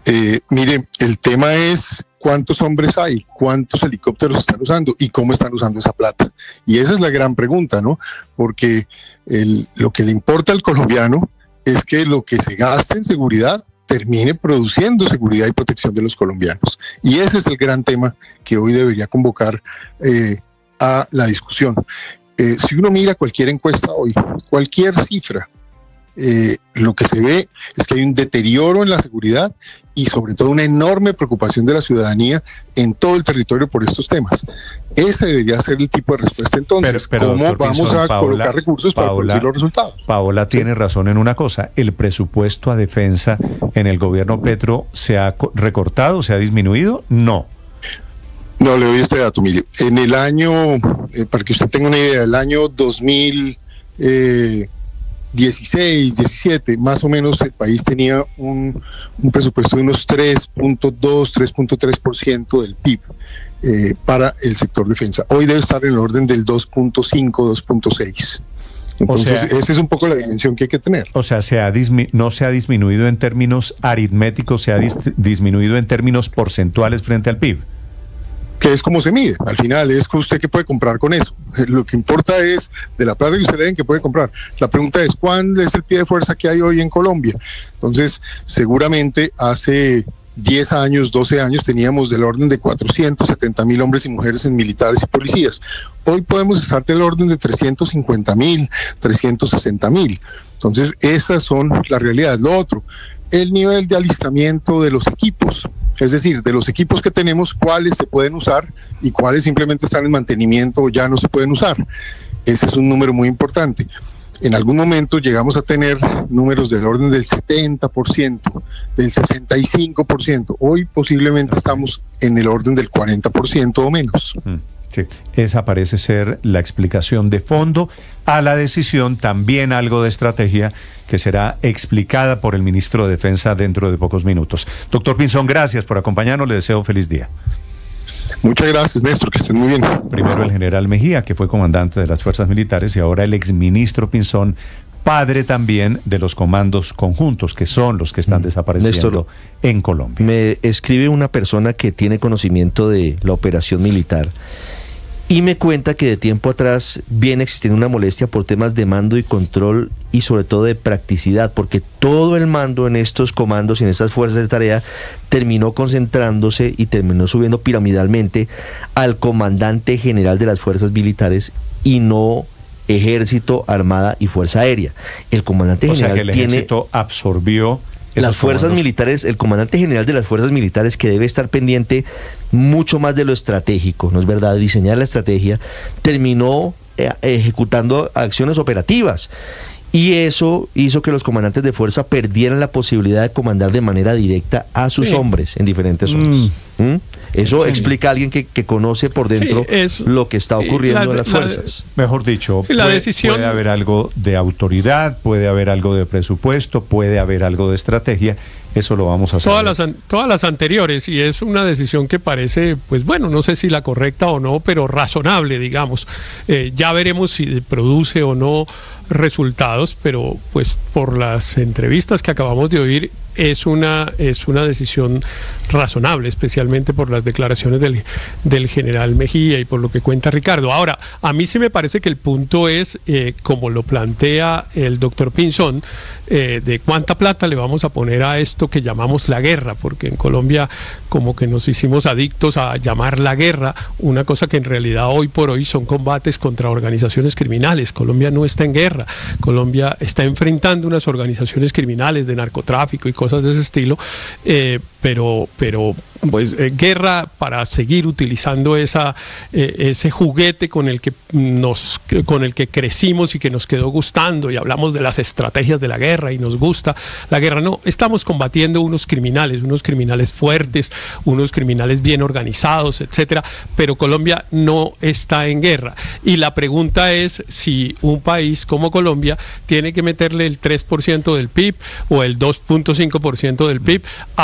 Eh, mire, el tema es cuántos hombres hay, cuántos helicópteros están usando y cómo están usando esa plata. Y esa es la gran pregunta, ¿no? Porque el, lo que le importa al colombiano es que lo que se gasta en seguridad termine produciendo seguridad y protección de los colombianos. Y ese es el gran tema que hoy debería convocar eh, a la discusión. Eh, si uno mira cualquier encuesta hoy, cualquier cifra, Eh, lo que se ve es que hay un deterioro en la seguridad y sobre todo una enorme preocupación de la ciudadanía en todo el territorio por estos temas. Ese debería ser el tipo de respuesta entonces. Pero, pero, ¿Cómo vamos Pinzón, a Paola, colocar recursos Paola, para producir los resultados? Paola tiene razón en una cosa, el presupuesto a defensa en el gobierno Petro ¿se ha recortado, se ha disminuido? No. No, le doy este dato, mire. En el año, eh, para que usted tenga una idea, el año dos mil dieciséis, diecisiete, más o menos el país tenía un, un presupuesto de unos tres punto dos, tres punto tres por ciento del P I B eh, para el sector defensa. Hoy debe estar en el orden del dos punto cinco, dos punto seis. Entonces, o sea, esa es un poco la dimensión que hay que tener. O sea, se ha no se ha disminuido en términos aritméticos, se ha dis disminuido en términos porcentuales frente al P I B. Que es como se mide, al final es que usted que puede comprar con eso. Lo que importa es de la plata que usted le den que puede comprar. La pregunta es cuál es el pie de fuerza que hay hoy en Colombia. Entonces, seguramente hace diez años, doce años teníamos del orden de cuatrocientos setenta mil hombres y mujeres en militares y policías. Hoy podemos estar del orden de trescientos cincuenta mil, trescientos sesenta mil. Entonces, esas son las realidades. Lo otro, el nivel de alistamiento de los equipos. Es decir, de los equipos que tenemos, cuáles se pueden usar y cuáles simplemente están en mantenimiento o ya no se pueden usar. Ese es un número muy importante. En algún momento llegamos a tener números del orden del setenta por ciento, del sesenta y cinco por ciento. Hoy posiblemente estamos en el orden del cuarenta por ciento o menos. Sí, esa parece ser la explicación de fondo a la decisión, también algo de estrategia que será explicada por el ministro de Defensa dentro de pocos minutos. Doctor Pinzón, gracias por acompañarnos, le deseo feliz día. Muchas gracias, Néstor, que estén muy bien. Primero el general Mejía, que fue comandante de las fuerzas militares, y ahora el exministro Pinzón, padre también de los comandos conjuntos, que son los que están desapareciendo Néstor, en Colombia. Me escribe una persona que tiene conocimiento de la operación militar y me cuenta que de tiempo atrás viene existiendo una molestia por temas de mando y control y sobre todo de practicidad, porque todo el mando en estos comandos y en estas fuerzas de tarea terminó concentrándose y terminó subiendo piramidalmente al comandante general de las fuerzas militares y no Ejército, Armada y Fuerza Aérea. El comandante o general sea que el tiene ejército absorbió las fuerzas comandos. militares, el comandante general de las fuerzas militares, que debe estar pendiente mucho más de lo estratégico, ¿no es verdad? Diseñar la estrategia, terminó eh, ejecutando acciones operativas. Y eso hizo que los comandantes de fuerza perdieran la posibilidad de comandar de manera directa a sus sí. hombres en diferentes zonas. Mm. ¿Mm? Eso sí. explica a alguien que, que conoce por dentro sí, lo que está ocurriendo la, en las fuerzas. La, Mejor dicho, sí, la puede, decisión... puede haber algo de autoridad, puede haber algo de presupuesto, puede haber algo de estrategia. Eso lo vamos a hacer. Todas las, todas las anteriores, y es una decisión que parece, pues bueno, no sé si la correcta o no, pero razonable, digamos. Eh, ya veremos si produce o no resultados, pero pues por las entrevistas que acabamos de oír, es una, es una decisión razonable, especialmente por las declaraciones del, del general Mejía y por lo que cuenta Ricardo. Ahora, a mí sí me parece que el punto es, eh, como lo plantea el doctor Pinzón, eh, de cuánta plata le vamos a poner a esto que llamamos la guerra, porque en Colombia como que nos hicimos adictos a llamar la guerra una cosa que en realidad hoy por hoy son combates contra organizaciones criminales. Colombia no está en guerra, Colombia está enfrentando unas organizaciones criminales de narcotráfico y cosas de ese estilo, eh, pero, pero pues eh, guerra para seguir utilizando esa, eh, ese juguete con el que nos, con el que crecimos y que nos quedó gustando, y hablamos de las estrategias de la guerra y nos gusta la guerra. No, estamos combatiendo unos criminales, unos criminales fuertes, unos criminales bien organizados, etcétera, pero Colombia no está en guerra. Y la pregunta es si un país como Colombia tiene que meterle el tres por ciento del P I B o el dos punto cinco por ciento del P I B a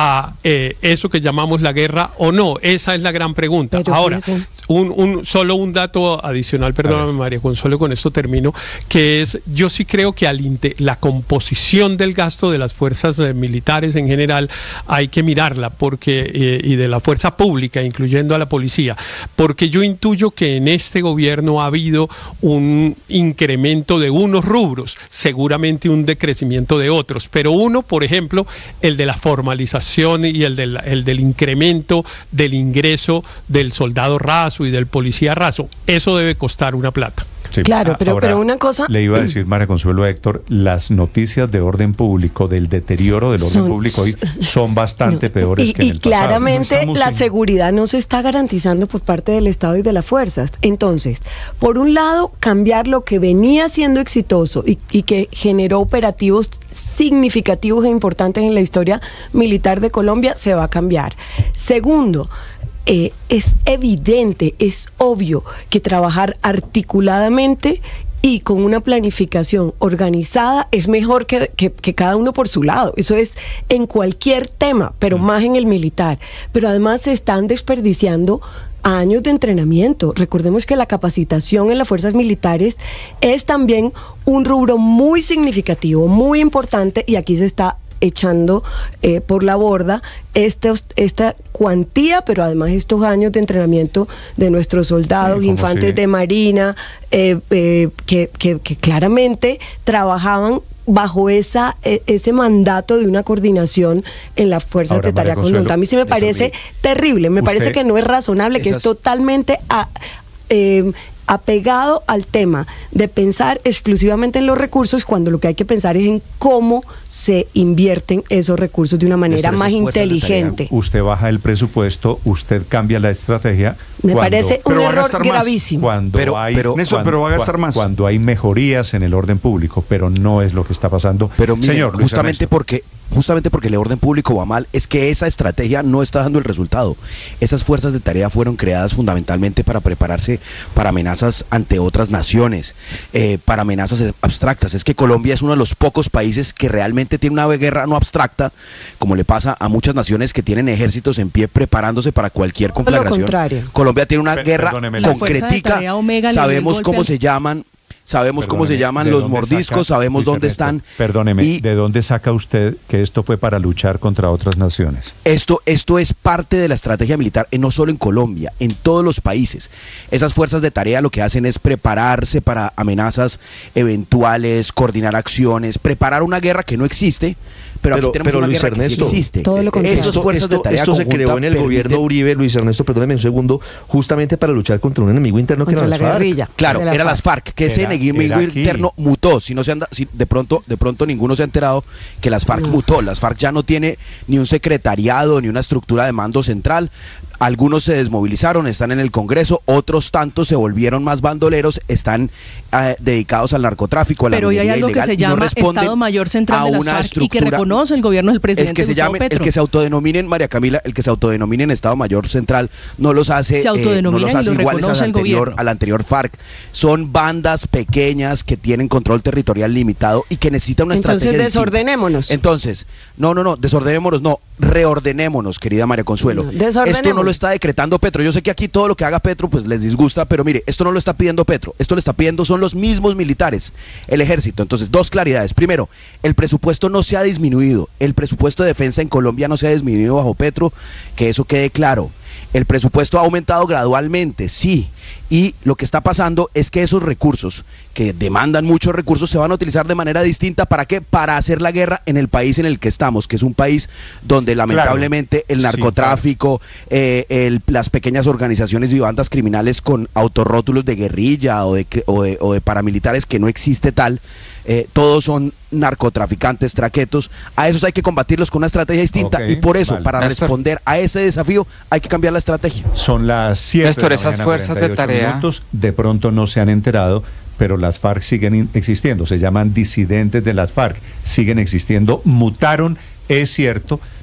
eh, eso que llamamos la guerra o no? Esa es la gran pregunta. Pero Ahora, un, un, solo un dato adicional, perdóname María Consuelo, con esto termino, que es, yo sí creo que al la composición del gasto de las fuerzas eh, militares en general hay que mirarla, porque eh, y de la fuerza pública, incluyendo a la policía, porque yo intuyo que en este gobierno ha habido un incremento de unos rubros, seguramente un decrecimiento de otros, pero uno, por ejemplo, el de la formalización y el del, el del incremento del ingreso del soldado raso y del policía raso, eso debe costar una plata. Sí. Claro, pero, Ahora, pero una cosa... Le iba a decir, María Consuelo, Héctor, las noticias de orden público, del deterioro del orden son, público hoy, son bastante no, peores y, que en y el claramente pasado. No la en... seguridad no se está garantizando por parte del Estado y de las fuerzas. Entonces, por un lado, cambiar lo que venía siendo exitoso y, y que generó operativos significativos e importantes en la historia militar de Colombia, se va a cambiar. Segundo, Eh, es evidente, es obvio que trabajar articuladamente y con una planificación organizada es mejor que, que, que cada uno por su lado. Eso es en cualquier tema, pero más en el militar. Pero además se están desperdiciando años de entrenamiento. Recordemos que la capacitación en las fuerzas militares es también un rubro muy significativo, muy importante, y aquí se está echando eh, por la borda estos, esta cuantía, pero además estos años de entrenamiento de nuestros soldados, sí, infantes si... de marina, eh, eh, que, que, que claramente trabajaban bajo esa eh, ese mandato de una coordinación en las fuerzas Ahora, de tarea conjunta. A mí sí me parece terrible, me parece que no es razonable, esas... que es totalmente... A, eh, apegado al tema de pensar exclusivamente en los recursos, cuando lo que hay que pensar es en cómo se invierten esos recursos de una manera más inteligente. Usted baja el presupuesto, usted cambia la estrategia. Me cuando, parece un error gravísimo. Cuando pero, hay, pero, cuando, pero va a gastar más. Cuando hay mejorías en el orden público, pero no es lo que está pasando. Pero mire, Señor, Luis justamente Ernesto. porque justamente porque el orden público va mal, es que esa estrategia no está dando el resultado. Esas fuerzas de tarea fueron creadas fundamentalmente para prepararse para amenazas ante otras naciones, eh, para amenazas abstractas. Es que Colombia es uno de los pocos países que realmente tiene una guerra no abstracta, como le pasa a muchas naciones que tienen ejércitos en pie preparándose para cualquier conflagración. Colombia tiene una guerra concretica, sabemos cómo se llaman. Sabemos Perdóneme, cómo se llaman los mordiscos, saca, sabemos dónde Ernesto, están. Perdóneme, y ¿de dónde saca usted que esto fue para luchar contra otras naciones? Esto, esto es parte de la estrategia militar, eh, no solo en Colombia, en todos los países. Esas fuerzas de tarea lo que hacen es prepararse para amenazas eventuales, coordinar acciones, preparar una guerra que no existe, pero, pero aquí tenemos pero, una Luis guerra Ernesto, que sí existe. Todo lo contrario. Esas fuerzas esto, de tarea esto se creó en el permiten... gobierno Uribe, Luis Ernesto, perdóneme un segundo, justamente para luchar contra un enemigo interno contra que era la las guerrilla. FARC. Claro, la era FARC. las FARC, que ese era, enemigo era interno mutó. Si no se anda, si de pronto, de pronto ninguno se ha enterado que las FARC no. mutó. Las FARC ya no tiene ni un secretariado ni una estructura de mando central. Algunos se desmovilizaron, están en el Congreso, otros tantos se volvieron más bandoleros, están eh, dedicados al narcotráfico, a la Pero hoy hay algo ilegal, que se llama no Estado Mayor Central de las FARC y que reconoce el gobierno del presidente el que se Gustavo llame, Petro. El que se autodenominen, María Camila, el que se autodenominen Estado Mayor Central no los hace, se eh, no los hace lo iguales al anterior, gobierno. al anterior FARC. Son bandas pequeñas que tienen control territorial limitado y que necesitan una Entonces, estrategia desordenémonos. distinta. Entonces, no, no, no, desordenémonos, no, reordenémonos, querida María Consuelo. No, esto no lo está decretando Petro. Yo sé que aquí todo lo que haga Petro pues les disgusta, pero mire, esto no lo está pidiendo Petro, esto lo está pidiendo son los mismos militares, el ejército. Entonces, dos claridades. Primero, el presupuesto no se ha disminuido, el presupuesto de defensa en Colombia no se ha disminuido bajo Petro, que eso quede claro. El presupuesto ha aumentado gradualmente, sí, y lo que está pasando es que esos recursos, que demandan muchos recursos, se van a utilizar de manera distinta. ¿Para qué? Para hacer la guerra en el país en el que estamos, que es un país donde lamentablemente claro, el narcotráfico, sí, claro. eh, el, las pequeñas organizaciones y bandas criminales con autorrótulos de guerrilla o de, o de, o de paramilitares, que no existe tal, eh, todos son narcotraficantes, traquetos. A esos hay que combatirlos con una estrategia distinta, okay, y por eso, vale, para Néstor, responder a ese desafío, hay que cambiar la estrategia. Son las siete Néstor, de la esas mañana, fuerzas de tarea minutos, de pronto no se han enterado, pero las FARC siguen existiendo, se llaman disidentes de las FARC, siguen existiendo, mutaron, es cierto,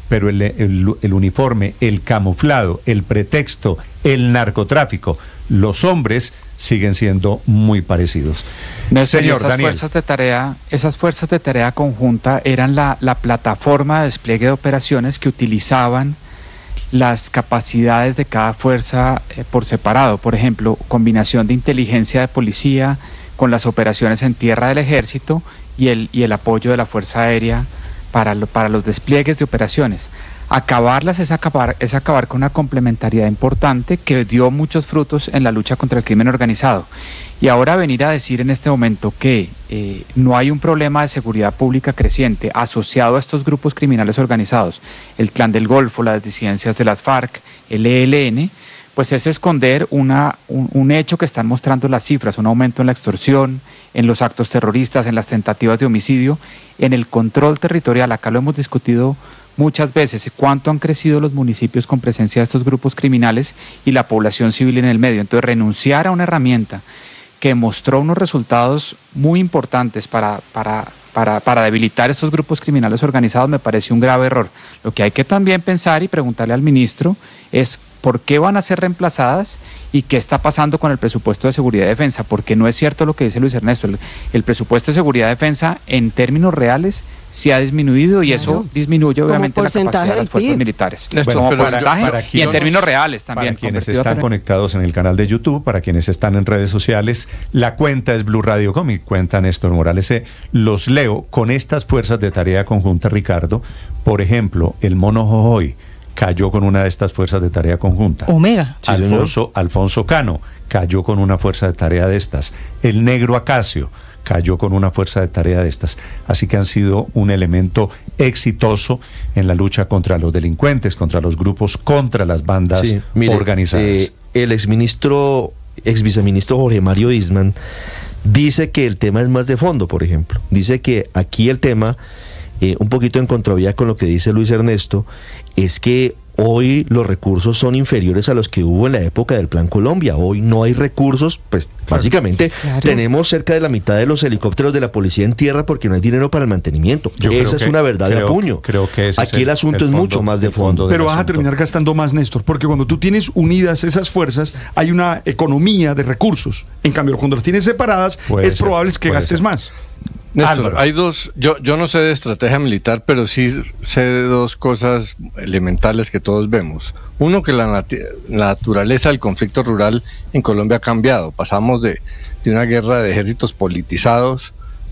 pero el, el, el uniforme, el camuflado, el pretexto, el narcotráfico, los hombres siguen siendo muy parecidos. Néstor, Señor esas Daniel. fuerzas de tarea, esas fuerzas de tarea conjunta eran la, la plataforma de despliegue de operaciones que utilizaban las capacidades de cada fuerza eh, por separado. Por ejemplo, combinación de inteligencia de policía con las operaciones en tierra del ejército y el, y el apoyo de la Fuerza Aérea para, lo, para los despliegues de operaciones. Acabarlas es acabar, es acabar con una complementariedad importante que dio muchos frutos en la lucha contra el crimen organizado. Y ahora venir a decir en este momento que eh, no hay un problema de seguridad pública creciente asociado a estos grupos criminales organizados, el Clan del Golfo, las disidencias de las FARC, el E L N, pues es esconder una, un, un hecho que están mostrando las cifras, un aumento en la extorsión, en los actos terroristas, en las tentativas de homicidio, en el control territorial. Acá lo hemos discutido muchas veces, cuánto han crecido los municipios con presencia de estos grupos criminales y la población civil en el medio. Entonces, renunciar a una herramienta que mostró unos resultados muy importantes para, para, para, para debilitar estos grupos criminales organizados me parece un grave error. Lo que hay que también pensar y preguntarle al ministro es por qué van a ser reemplazadas y qué está pasando con el presupuesto de seguridad y defensa, porque no es cierto lo que dice Luis Ernesto, el, el presupuesto de seguridad y defensa en términos reales sí ha disminuido y claro, eso disminuye obviamente la capacidad de las fuerzas P I B militares. Bueno, como porcentaje para, para y en términos reales también. Para quienes están conectados en el canal de YouTube, para quienes están en redes sociales, la cuenta es Blue Radio Com y cuenta Néstor Morales. Eh, los leo con estas fuerzas de tarea conjunta, Ricardo. Por ejemplo, el Mono Jojoy cayó con una de estas fuerzas de tarea conjunta. Omega. Sí, Alfonso, Alfonso Cano cayó con una fuerza de tarea de estas. El Negro Acacio cayó con una fuerza de tarea de estas. Así que han sido un elemento exitoso en la lucha contra los delincuentes, contra los grupos, contra las bandas sí, mire, organizadas. Eh, el exministro, ex viceministro Jorge Mario Isman dice que el tema es más de fondo, por ejemplo. Dice que aquí el tema, eh, un poquito en contravía con lo que dice Luis Ernesto, es que hoy los recursos son inferiores a los que hubo en la época del Plan Colombia. Hoy no hay recursos, pues básicamente claro. tenemos cerca de la mitad de los helicópteros de la policía en tierra porque no hay dinero para el mantenimiento. Yo Esa es que, una verdad creo, de apuño. Creo que ese Aquí es el, el asunto el es mucho más de fondo. Pero vas asunto. a terminar gastando más, Néstor, porque cuando tú tienes unidas esas fuerzas hay una economía de recursos. En cambio, cuando las tienes separadas puede es ser, probable que gastes ser. más. Néstor, hay dos, yo, yo no sé de estrategia militar, pero sí sé de dos cosas elementales que todos vemos. Uno, que la, nat la naturaleza del conflicto rural en Colombia ha cambiado. Pasamos de, de una guerra de ejércitos politizados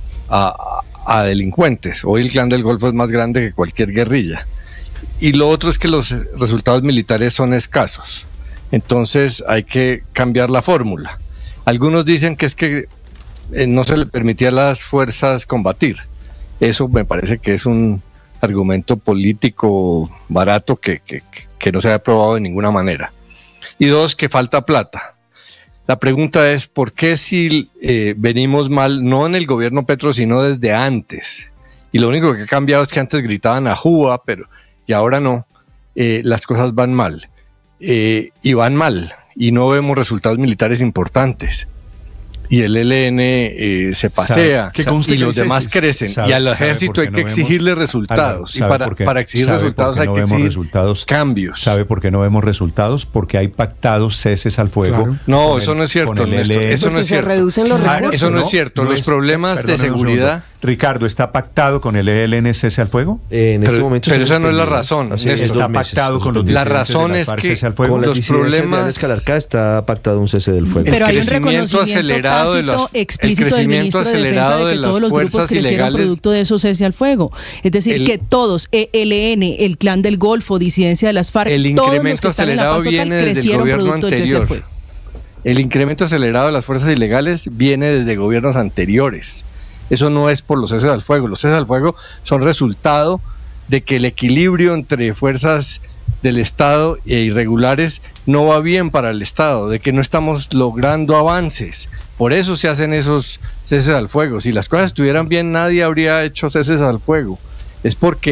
a, a, a delincuentes. Hoy el Clan del Golfo es más grande que cualquier guerrilla. Y lo otro es que los resultados militares son escasos. Entonces hay que cambiar la fórmula. Algunos dicen que es que Eh, no se le permitía a las fuerzas combatir. Eso me parece que es un argumento político barato que, que, que no se ha aprobado de ninguna manera. Y dos, que falta plata. La pregunta es, ¿por qué si eh, venimos mal, no en el gobierno Petro, sino desde antes? Y lo único que ha cambiado es que antes gritaban a Juba, pero y ahora no. Eh, las cosas van mal. Eh, y van mal. Y no vemos resultados militares importantes. Y el E L N eh, se pasea y los demás crecen sabe, y al ejército hay no que exigirle vemos, resultados y para, para exigir resultados hay no que exigir resultados, cambios. ¿Sabe por qué no vemos resultados? Porque hay pactados ceses al fuego. Claro. No, eso el, no es cierto, Néstor, eso no es cierto. Se reducen los recursos, eso no, ¿no? es cierto. No los es, problemas perdón, de seguridad. Ricardo, ¿está pactado con el E L N cese al fuego? Eh, en pero, este momento pero esa no es la razón. Está pactado con los La razón es que con los problemas de está pactado un cese del fuego. Pero hay un reconocimiento acelerado de los explícito del ministro de Defensa de que todos los grupos crecieron ilegales, producto de eso cese al fuego. Es decir, el, que todos, E L N, el Clan del Golfo, disidencia de las FARC, el incremento todos los que acelerado están en la paz total, viene desde el gobierno anterior. Del el incremento acelerado de las fuerzas ilegales viene desde gobiernos anteriores. Eso no es por los ceses al fuego. Los ceses al fuego son resultado de que el equilibrio entre fuerzas del Estado e irregulares no va bien para el Estado, de que no estamos logrando avances. Por eso se hacen esos ceses al fuego. Si las cosas estuvieran bien, nadie habría hecho ceses al fuego. Es porque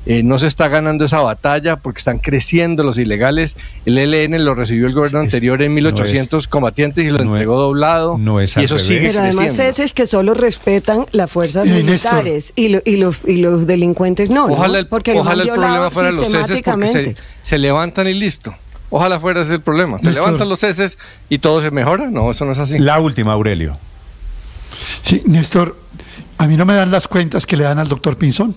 eh, no se está ganando esa batalla porque están creciendo los ilegales. El E L N lo recibió el gobierno es, anterior en mil ochocientos no es, combatientes y lo no entregó es, doblado. No es y eso sigue Pero además creciendo. es que solo respetan las fuerzas eh, militares y, lo, y, los, y los delincuentes no. Ojalá, ¿no? Porque ojalá el problema fuera los ceses porque se, se levantan y listo. Ojalá fuera ese el problema. Se Néstor. levantan los ceses y todo se mejora. No, eso no es así. La última, Aurelio. Sí, Néstor, a mí no me dan las cuentas que le dan al doctor Pinzón.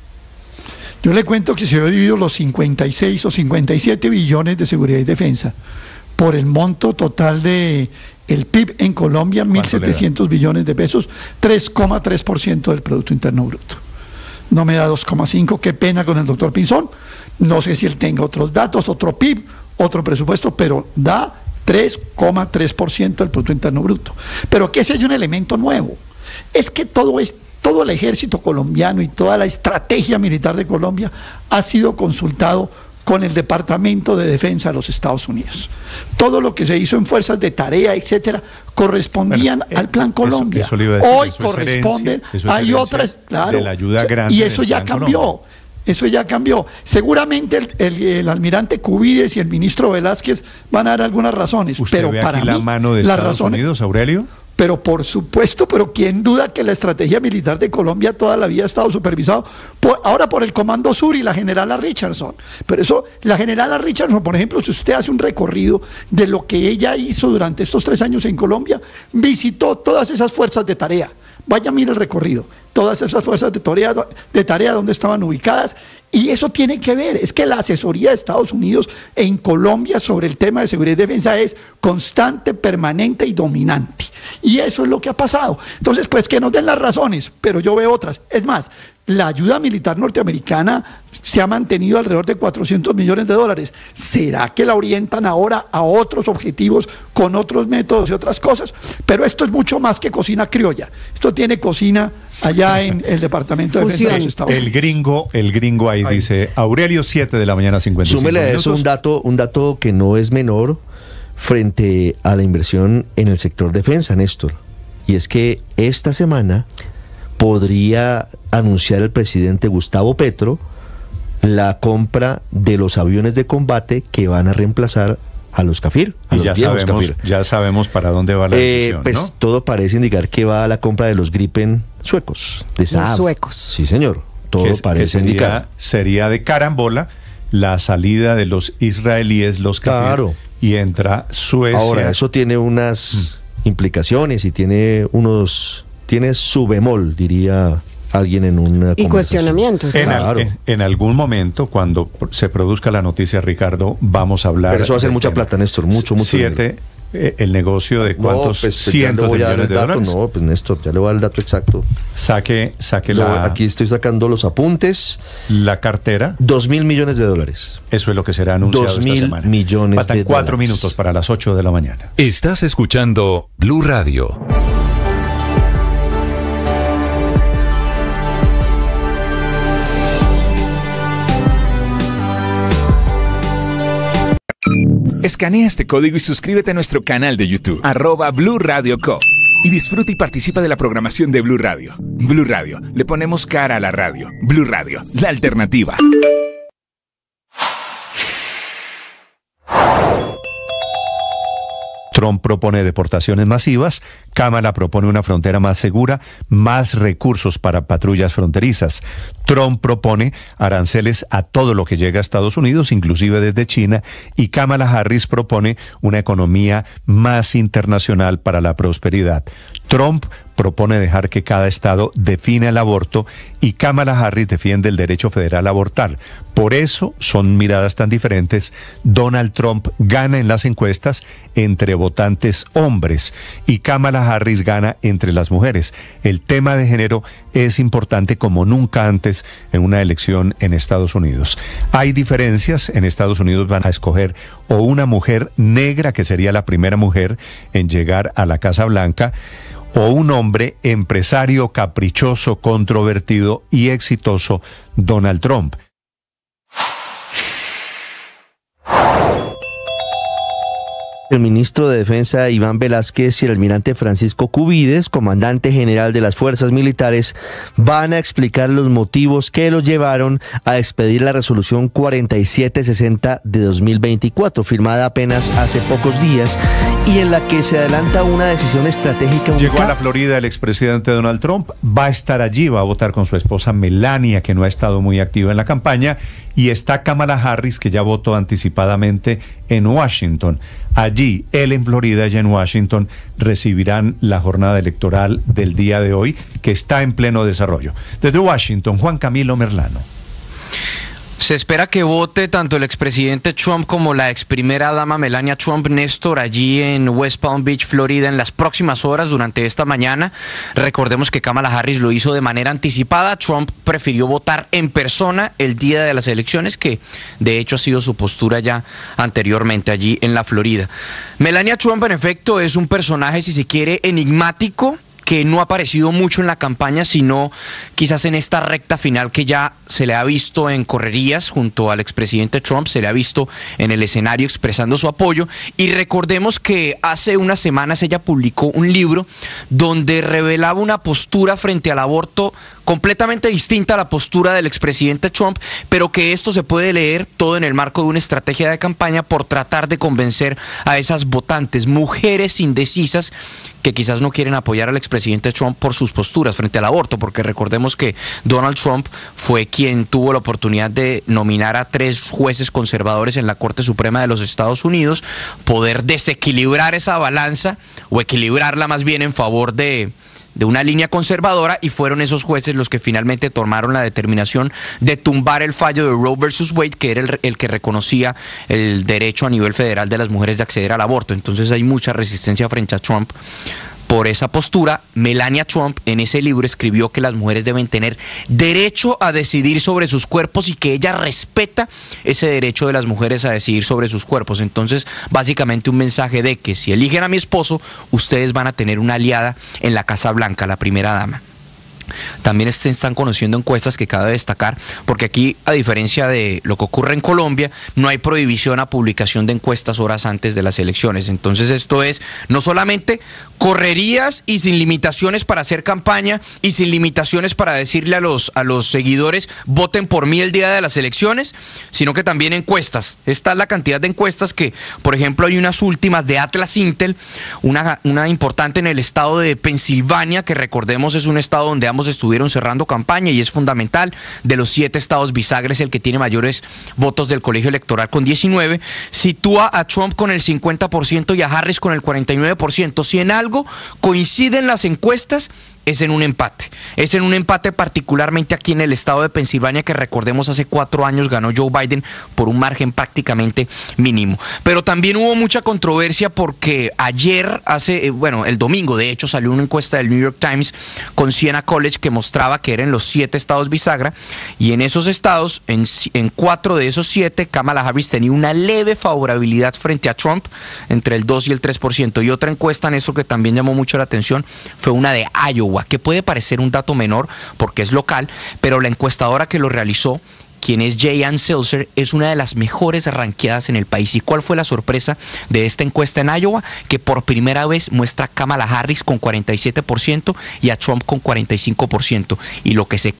Yo le cuento que se ha dividido los cincuenta y seis o cincuenta y siete billones de seguridad y defensa por el monto total de el P I B en Colombia, mil setecientos billones de pesos, tres coma tres por ciento del Producto Interno Bruto. No me da dos coma cinco, qué pena con el doctor Pinzón. No sé si él tenga otros datos, otro P I B, otro presupuesto, pero da tres coma tres por ciento del Producto Interno Bruto. Pero que ese hay un elemento nuevo. Es que todo, es, todo el ejército colombiano y toda la estrategia militar de Colombia ha sido consultado con el Departamento de Defensa de los Estados Unidos. Todo lo que se hizo en fuerzas de tarea, etcétera, correspondían bueno, eh, al Plan Colombia. Eso, eso decir, Hoy corresponden, herencia, hay otras, claro, de la ayuda grande y eso ya cambió. Colombia. Eso ya cambió. Seguramente el, el, el almirante Cubides y el ministro Velázquez van a dar algunas razones. ¿Usted pero ve para aquí mí, la mano de las Estados razones, Unidos, Aurelio? Pero por supuesto, pero quién duda que la estrategia militar de Colombia toda la vida ha estado supervisado por, ahora por el Comando Sur y la generala Richardson. Pero eso, la generala Richardson, por ejemplo, si usted hace un recorrido de lo que ella hizo durante estos tres años en Colombia, visitó todas esas fuerzas de tarea. Vaya, mire el recorrido. Todas esas fuerzas de tarea, de tarea donde estaban ubicadas, y eso tiene que ver, es que la asesoría de Estados Unidos en Colombia sobre el tema de seguridad y defensa es constante, permanente y dominante, y eso es lo que ha pasado. Entonces, pues que nos den las razones, pero yo veo otras. Es más, la ayuda militar norteamericana se ha mantenido alrededor de cuatrocientos millones de dólares. ¿Será que la orientan ahora a otros objetivos con otros métodos y otras cosas? Pero esto es mucho más que cocina criolla, esto tiene cocina allá en el Departamento de Defensa de los Estados Unidos. El gringo, el gringo ahí, ahí. dice, Aurelio, siete de la mañana, cincuenta y cinco Súmele a eso un dato, un dato que no es menor frente a la inversión en el sector defensa, Néstor. Y es que esta semana podría anunciar el presidente Gustavo Petro la compra de los aviones de combate que van a reemplazar a los Cafir, a y los ya viejos sabemos, Cafir. ya sabemos para dónde va la eh, decisión, pues ¿no? todo parece indicar que va a la compra de los Gripen suecos, de Saab. Los suecos. Sí, señor. Todo que, parece que sería, indicar. Sería de carambola la salida de los israelíes, los Kafir, claro. y entra Suecia. Ahora, eso tiene unas mm. implicaciones y tiene unos, tiene su bemol, diría alguien en una y cuestionamientos. En, claro. al, en, en algún momento, cuando se produzca la noticia, Ricardo, vamos a hablar. Pero eso va a ser mucha tema. plata, Néstor, mucho, mucho. Siete, eh, el negocio de cuántos no, pues, pues, cientos de millones de dato, dólares. No, pues Néstor, ya le voy a dar el dato exacto. Saque, saque Lo, la. Aquí estoy sacando los apuntes. La cartera. Dos mil millones de dólares. Eso es lo que será anunciado Dos esta mil semana. millones Faltan de cuatro dólares. minutos para las ocho de la mañana. Estás escuchando Blue Radio. Escanea este código y suscríbete a nuestro canal de YouTube, arroba Blue Radio Co. Y disfruta y participa de la programación de Blue Radio. Blue Radio, le ponemos cara a la radio. Blue Radio, la alternativa. Trump propone deportaciones masivas, Kamala propone una frontera más segura, más recursos para patrullas fronterizas. Trump propone aranceles a todo lo que llega a Estados Unidos, inclusive desde China, y Kamala Harris propone una economía más internacional para la prosperidad. Trump propone dejar que cada estado defina el aborto y Kamala Harris defiende el derecho federal a abortar. Por eso son miradas tan diferentes. Donald Trump gana en las encuestas entre votantes hombres y Kamala Harris gana entre las mujeres. El tema de género es importante como nunca antes en una elección en Estados Unidos. Hay diferencias. En Estados Unidos van a escoger o una mujer negra, que sería la primera mujer en llegar a la Casa Blanca, o un hombre empresario, caprichoso, controvertido y exitoso, Donald Trump. El ministro de Defensa Iván Velázquez y el almirante Francisco Cubides, comandante general de las fuerzas militares, van a explicar los motivos que los llevaron a expedir la resolución cuarenta y siete sesenta de dos mil veinticuatro, firmada apenas hace pocos días y en la que se adelanta una decisión estratégica. Llegó a la Florida el expresidente Donald Trump, va a estar allí, va a votar con su esposa Melania, que no ha estado muy activa en la campaña, y está Kamala Harris, que ya votó anticipadamente en Washington. Allí, él en Florida y en Washington recibirán la jornada electoral del día de hoy, que está en pleno desarrollo. Desde Washington, Juan Camilo Merlano. Se espera que vote tanto el expresidente Trump como la ex primera dama Melania Trump, Néstor, allí en West Palm Beach, Florida, en las próximas horas durante esta mañana. Recordemos que Kamala Harris lo hizo de manera anticipada. Trump prefirió votar en persona el día de las elecciones, que de hecho ha sido su postura ya anteriormente allí en la Florida. Melania Trump, en efecto, es un personaje, si se quiere, enigmático, que no ha aparecido mucho en la campaña, sino quizás en esta recta final que ya se le ha visto en correrías junto al expresidente Trump, se le ha visto en el escenario expresando su apoyo. Y recordemos que hace unas semanas ella publicó un libro donde revelaba una postura frente al aborto completamente distinta a la postura del expresidente Trump, pero que esto se puede leer todo en el marco de una estrategia de campaña por tratar de convencer a esas votantes, mujeres indecisas, que quizás no quieren apoyar al expresidente Trump por sus posturas frente al aborto, porque recordemos que Donald Trump fue quien tuvo la oportunidad de nominar a tres jueces conservadores en la Corte Suprema de los Estados Unidos, poder desequilibrar esa balanza o equilibrarla más bien en favor de... de una línea conservadora, y fueron esos jueces los que finalmente tomaron la determinación de tumbar el fallo de Roe versus Wade, que era el, el que reconocía el derecho a nivel federal de las mujeres de acceder al aborto. Entonces hay mucha resistencia frente a Trump por esa postura. Melania Trump en ese libro escribió que las mujeres deben tener derecho a decidir sobre sus cuerpos y que ella respeta ese derecho de las mujeres a decidir sobre sus cuerpos. Entonces, básicamente un mensaje de que si eligen a mi esposo, ustedes van a tener una aliada en la Casa Blanca, la primera dama. También se están conociendo encuestas que cabe destacar, porque aquí, a diferencia de lo que ocurre en Colombia, no hay prohibición a publicación de encuestas horas antes de las elecciones. Entonces esto es no solamente correrías y sin limitaciones para hacer campaña y sin limitaciones para decirle a los, a los seguidores voten por mí el día de las elecciones, sino que también encuestas. Esta es la cantidad de encuestas que, por ejemplo, hay unas últimas de Atlas Intel, una, una importante en el estado de Pensilvania, que recordemos es un estado donde ambos estuvieron cerrando campaña y es fundamental. De los siete estados bisagres, el que tiene mayores votos del colegio electoral con diecinueve, sitúa a Trump con el cincuenta por ciento y a Harris con el cuarenta y nueve por ciento. Si en algo coinciden las encuestas, es en un empate. Es en un empate particularmente aquí en el estado de Pensilvania, que recordemos hace cuatro años ganó Joe Biden por un margen prácticamente mínimo. Pero también hubo mucha controversia porque ayer, hace, eh, bueno, el domingo de hecho, salió una encuesta del New York Times con Siena College que mostraba que eran los siete estados bisagra, y en esos estados, en, en cuatro de esos siete, Kamala Harris tenía una leve favorabilidad frente a Trump, entre el dos y el tres por ciento. Y otra encuesta en eso que también llamó mucho la atención fue una de Iowa, que puede parecer un dato menor porque es local, pero la encuestadora que lo realizó, quien es Jay Ann Seltzer, es una de las mejores ranqueadas en el país. ¿Y cuál fue la sorpresa de esta encuesta en Iowa? Que por primera vez muestra a Kamala Harris con cuarenta y siete por ciento y a Trump con cuarenta y cinco por ciento. Y lo que se